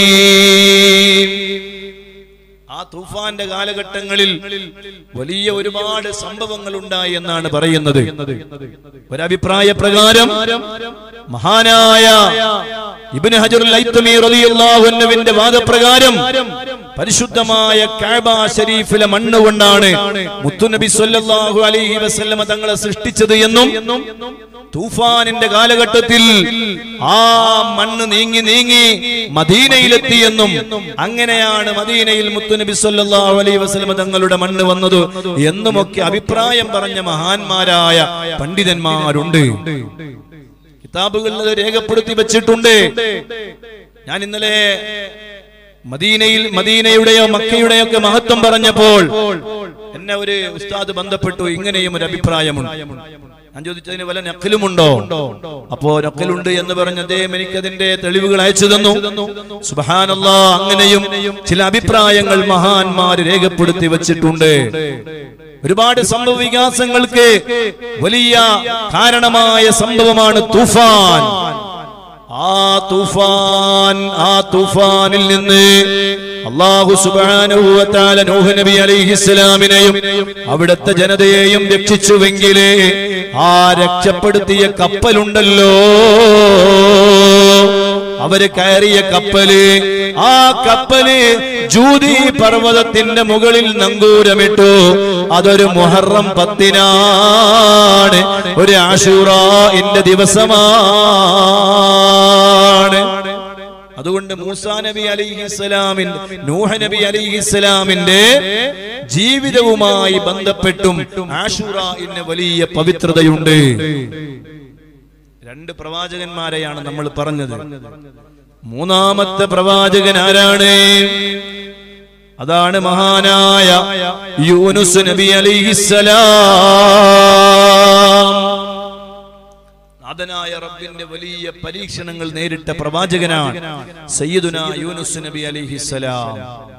ആ തൂഫാന്റെ കാലഘട്ടങ്ങളിൽ വലിയ ഒരുപാട് സംഭവങ്ങൾ ഉണ്ടായി എന്നാണ് പറയുന്നത്. ഒരഭിപ്രായ പ്രകാരം മഹാനായ ഇബ്നു ഹജറുൽ ഹൈതമി റളിയല്ലാഹു അൻഹുവിന്റെ വാദപ്രകാരം പരിശുദ്ധമായ കഅബ ശരീഫിലെ മണ്ണ് കൊണ്ടാണ് മുത്തുനബി സ്വല്ലല്ലാഹു അലൈഹി വസല്ലമ തങ്ങളെ സൃഷ്ടിച്ചത് എന്നും തൂഫാനിന്റെ കാലഘട്ടത്തിൽ ആ മണ്ണ് നീങ്ങി നീങ്ങി മദീനയിലെത്തിയെന്നും അങ്ങനെയാണ് മദീനയിൽ മുത്തുനബി സ്വല്ലല്ലാഹു അലൈഹി വസല്ലമ തങ്ങളുടെ മണ്ണ് വന്നത് എന്നുമൊക്കെ അഭിപ്രായം പറഞ്ഞ മഹാന്മാരായ പണ്ഡിതന്മാരുണ്ട്. കിതാബുകളിൽ അത് രേഖപ്പെടുത്തി വെച്ചിട്ടുണ്ട്. ഞാൻ ഇന്നലെ മദീനയുടെയോ മക്കയുടെയോ ഒക്കെ മഹത്വം പറഞ്ഞപ്പോൾ എന്നെ ഒരു ഉസ്താദ് ബന്ധപ്പെട്ടു. ഇങ്ങനെയും ഒരു അഭിപ്രായമുണ്ട്. ഞാൻ ചോദിച്ചതിന് വല്ല നഖലുമുണ്ടോ? അപ്പോ നഖലുണ്ട് എന്ന് പറഞ്ഞ അദ്ദേഹം എനിക്കതിന്റെ തെളിവുകൾ അയച്ചു തന്നു. സുബ്ഹാനല്ലാഹ്, അങ്ങനെയും ചില അഭിപ്രായങ്ങൾ മഹാന്മാർ രേഖപ്പെടുത്തി വെച്ചിട്ടുണ്ട്. ഒരുപാട് സംഭവ വികാസങ്ങൾക്ക് വലിയ കാരണമായ സംഭവമാണ് തൂഫാൻ. ആ തൂഫാനിൽ നിന്ന് അല്ലാഹു സുബ്ഹാനഹു വ തആല നൂഹ് നബി അലൈഹിസ്സലാമിനെയും അവിടുത്തെ ജനതയെയും രക്ഷിച്ചുവെങ്കിൽ ആ രക്ഷപ്പെടുത്തിയ കപ്പലുണ്ടല്ലോ, അവര് കയറിയ കപ്പല്, ആ കപ്പല് ജൂദി പർവ്വതത്തിന്റെ മുകളിൽ നങ്കൂരമിട്ടു. അതൊരു മുഹറം 10-നാണ്, ഒരു ആശൂറാന്റെ ദിവസമാണ്. അതുകൊണ്ട് മൂസാ നബി അലൈഹിസ്സലാമിന്റെ നൂഹ് നബി അലൈഹിസ്സലാമിന്റെ ജീവിതവുമായി ബന്ധപ്പെട്ടും ആശൂറാന് വലിയ പവിത്രതയുണ്ട്. രണ്ട് പ്രവാചകന്മാരെയാണ് നമ്മൾ പറഞ്ഞത്. മൂന്നാമത്തെ പ്രവാചകൻ ആരാണ്? അതാണ് മഹാനായ യൂനുസ് നബി അലൈഹിസ്സലാം. നാഥനായ റബ്ബിന്റെ വലിയ പരീക്ഷണങ്ങൾ നേരിട്ട പ്രവാചകനാണ് സയ്യിദുനാ യൂനുസ് നബി അലൈഹിസ്സലാം.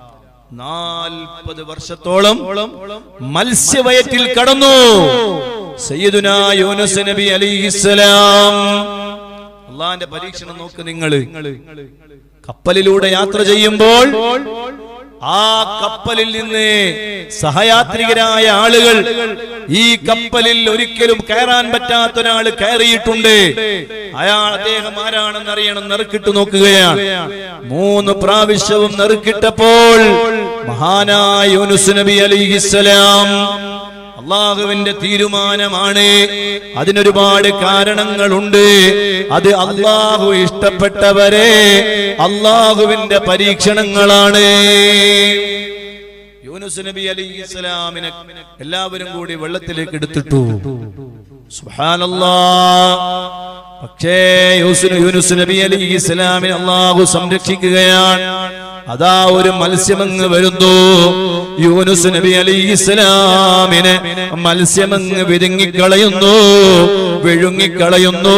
40 വർഷത്തോളം മത്സ്യവയറ്റിൽ കടന്നു സയ്യിദുനാ യൂനുസ് നബി അലൈഹിസ്സലാം. അള്ളാന്റെ പരീക്ഷണം നോക്ക് നിങ്ങൾ. കപ്പലിലൂടെ യാത്ര ചെയ്യുമ്പോൾ ആ കപ്പലിൽ നിന്ന് സഹയാത്രികരായ ആളുകൾ, ഈ കപ്പലിൽ ഒരിക്കലും കയറാൻ പറ്റാത്ത ഒരാൾ കയറിയിട്ടുണ്ട്. അദ്ദേഹം ആരാണെന്ന് അറിയണം. നെറുക്കിട്ട് നോക്കുകയാണ്. 3 പ്രാവശ്യവും നെറുക്കിട്ടപ്പോൾ മഹാനായ യൂനുസ് നബി അലൈഹിസ്സലാം അള്ളാഹുവിന്റെ തീരുമാനമാണ്. അതിനൊരുപാട് കാരണങ്ങളുണ്ട്. അത് അള്ളാഹു ഇഷ്ടപ്പെട്ടവരെ അള്ളാഹുവിന്റെ പരീക്ഷണങ്ങളാണ്. യൂനുസ് നബി അലൈഹിസ്സലാമിനെ എല്ലാവരും കൂടി വെള്ളത്തിലേക്ക് എടുത്തിട്ടു. സുബ്ഹാനല്ലാഹ്. പക്ഷേ യൂനുസ് നബി അലൈഹിസ്സലാമിനെ അള്ളാഹു സംരക്ഷിക്കുകയാണ്. അതാ ഒരു മത്സ്യമങ്ങ് വരുന്നു. യൂനുസ് നബി അലൈഹിസ്സലാമിനെ മത്സ്യമങ്ങ് വിഴുങ്ങിക്കളയുന്നു, വിഴുങ്ങിക്കളയുന്നു.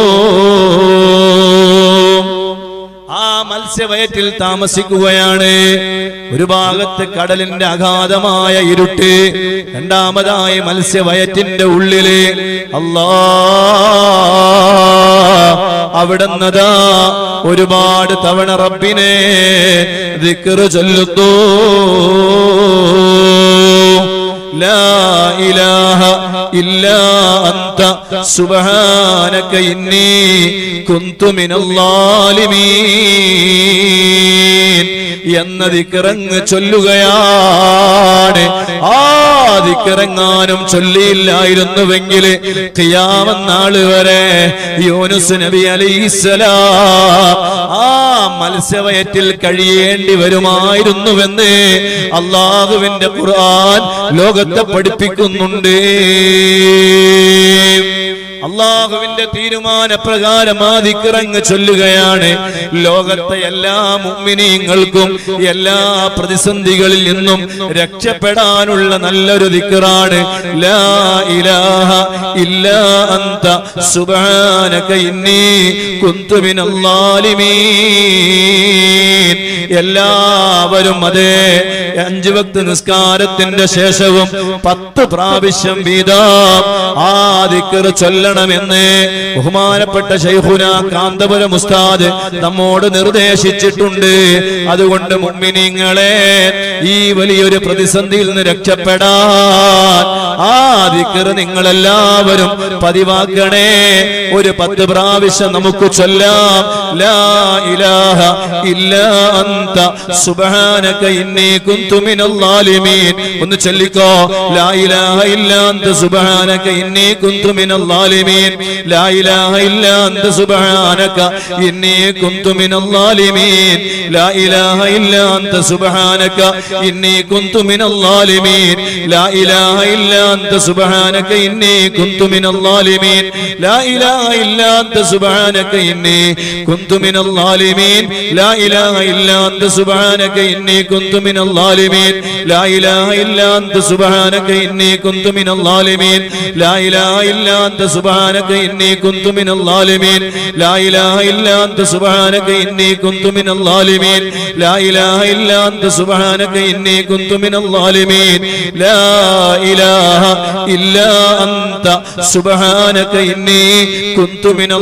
ആ മത്സ്യവയറ്റിൽ താമസിക്കുകയാണ്. ഒരു ഭാഗത്ത് കടലിന്റെ അഗാധമായ ഇരുട്ട്, രണ്ടാമതായി മത്സ്യവയറ്റിന്റെ ഉള്ളില് അവിടുന്നതാ ഒരുപാട് തവണ റബ്ബിനെ ദിക്ർ ചൊല്ലുന്നു. ലാ ഇലാഹ ഇല്ലാ അന്ത സുബ്ഹാനക ഇന്നി കുന്തു മിനൽ ളാലിമീൻ എന്ന ദിക്റങ്ങ് ചൊല്ലുകയാണ്. ആ ദിക്റെങ്ങാനും ചൊല്ലിയില്ലായിരുന്നുവെങ്കിൽ ഖിയാമത്ത് നാൾ വരെ യൂനുസ് നബി അലൈഹിസ്സലാം ആ മത്സ്യവയറ്റിൽ കഴിയേണ്ടി വരുമായിരുന്നുവെന്ന് അള്ളാഹുവിന്റെ ഖുർആൻ ലോകത്തെ പഠിപ്പിക്കുന്നുണ്ട്. അള്ളാഹുവിന്റെ തീരുമാനപ്രകാരം ആ ദിക്റങ്ങ് ചൊല്ലുകയാണ്. ലോകത്തെ എല്ലാ മുഅ്മിനീങ്ങൾക്കും എല്ലാ പ്രതിസന്ധികളിൽ നിന്നും രക്ഷപ്പെടാനുള്ള നല്ലൊരു ദിക്റാണ് ലാ ഇലാഹ ഇല്ലാ അന്ത സുബ്ഹാനക ഇന്നി കുന്തു മിനൽ ളാലിമീൻ. എല്ലാവരും അതേ 5 വക്ത് നിസ്കാരത്തിന്റെ ശേഷവും 10 പ്രാവശ്യം വീതം ആ ദിക്ർ ചൊല്ലണമെന്ന് ബഹുമാനപ്പെട്ട ശൈഖുന കാന്തപുരം ഉസ്താദ് നമ്മോട് നിർദ്ദേശിച്ചിട്ടുണ്ട്. അതുകൊണ്ട് മുഅ്മിനീങ്ങളെ, ഈ വലിയൊരു പ്രതിസന്ധിയിൽ നിന്ന് രക്ഷപ്പെടാൻ ആ ദിക്ർ നിങ്ങളെല്ലാവരും പതിവാക്കണേ. ഒരു 10 പ്രാവശ്യം നമുക്ക് ചൊല്ലാം. ലാ ഇലാഹ ഇല്ലാ അന്ത സുബ്ഹാനക ഇന്നി കുന്തു മിനൽ ളാലിമീൻ. ഒന്ന് ചൊല്ലിക്കോ. ലാ ഇലാഹ ഇല്ലാ അന്ത സുബ്ഹാനക ഇന്നി കുന്തു മിനൽ ളാലിമീൻ. ലാ ഇലാഹ ഇല്ലാ അന്ത സുബ്ഹാനക ഇന്നി കുന്തു മിനൽ ളാലിമീൻ. ലാ ഇലാഹ ഇല്ലാ അന്ത സുബ്ഹാനക ഇന്നി കുന്തു മിനൽ ളാലിമീൻ. ലാ ഇലാഹ ഇല്ലാ അന്ത സുബ്ഹാനക ഇന്നി കുന്തു മിനൽ ളാലിമീൻ. ലാ ഇലാഹ ഇല്ലാ അന്ത സുബ്ഹാനക ഇന്നി കുന്തു മിനൽ ളാലിമീൻ. ലാ ഇലാഹ ഇല്ലാ അന്ത സുബ്ഹാനക ഇന്നി കുന്തു മിനൽ ളാലിമീൻ. ലാ ഇലാഹ ഇല്ലാ അന്ത സുബ്ഹാനക ഇന്നി കുന്തു മിനൽ ളാലിമീൻ. ലാ ഇലാഹ ഇല്ലാ അന്ത സുബ്ഹാനക ഇന്നി കുന്തു മിനൽ ളാലിമീൻ. ലാ ഇലാഹ ഇല്ലാ അന്ത സുബ്ഹാനക ഇന്നി കുന്തു മിനൽ ളാലിമീൻ. ലാ ഇലാഹ ഇല്ലാ അന്ത സുബ്ഹാനക ഇന്നി കുന്തു മിനൽ ളാലിമീൻ. ലാ ഇലാഹ ഇല്ലാ അന്ത സുബ്ഹാനക ഇന്നി കുന്തു മിനൽ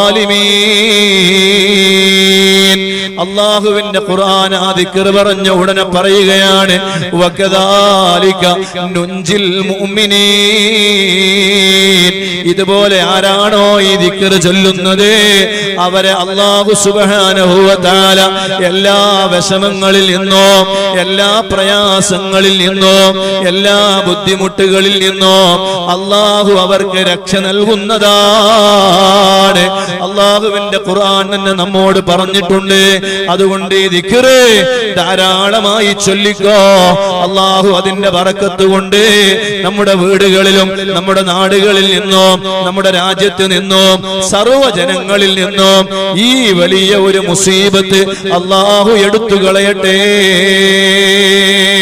ളാലിമീൻ. അല്ലാഹുവിന്റെ ഖുർആൻ ആ ദിക്ർ പറഞ്ഞ ഉടനെ പറയുകയാണ് വകദാലിക നുൻജിൽ മുഅ്മിനീൻ. ഇതുപോലെ ആരാണോ ഈ ദിക്ർ ചൊല്ലുന്നത് അവരെ അല്ലാഹു സുബ്ഹാനഹു വ തആല എല്ലാ വിഷമങ്ങളിൽ നിന്നും എല്ലാ പ്രയാസങ്ങളിൽ നിന്നും എല്ലാ ബുദ്ധിമുട്ടുകളിൽ നിന്നും അല്ലാഹു അവർക്ക് രക്ഷ നൽകുന്നതാണ്. അല്ലാഹുവിന്റെ ഖുർആൻ തന്നെ നമ്മോട് പറഞ്ഞിട്ടുണ്ട്. അതുകൊണ്ട് ഈ ദിക്ർ ധാരാളമായി ചൊല്ലിക്കോ. അല്ലാഹു അതിന്റെ ബറക്കത്ത് കൊണ്ട് നമ്മുടെ വീടുകളിലും നമ്മുടെ നാടുകളിൽ നിന്നും നമ്മുടെ രാജ്യത്ത് നിന്നും സർവ്വജനങ്ങളിൽ നിന്നും ഈ വലിയ ഒരു മുസീബത്ത് അല്ലാഹു എടുത്തു കളയട്ടെ.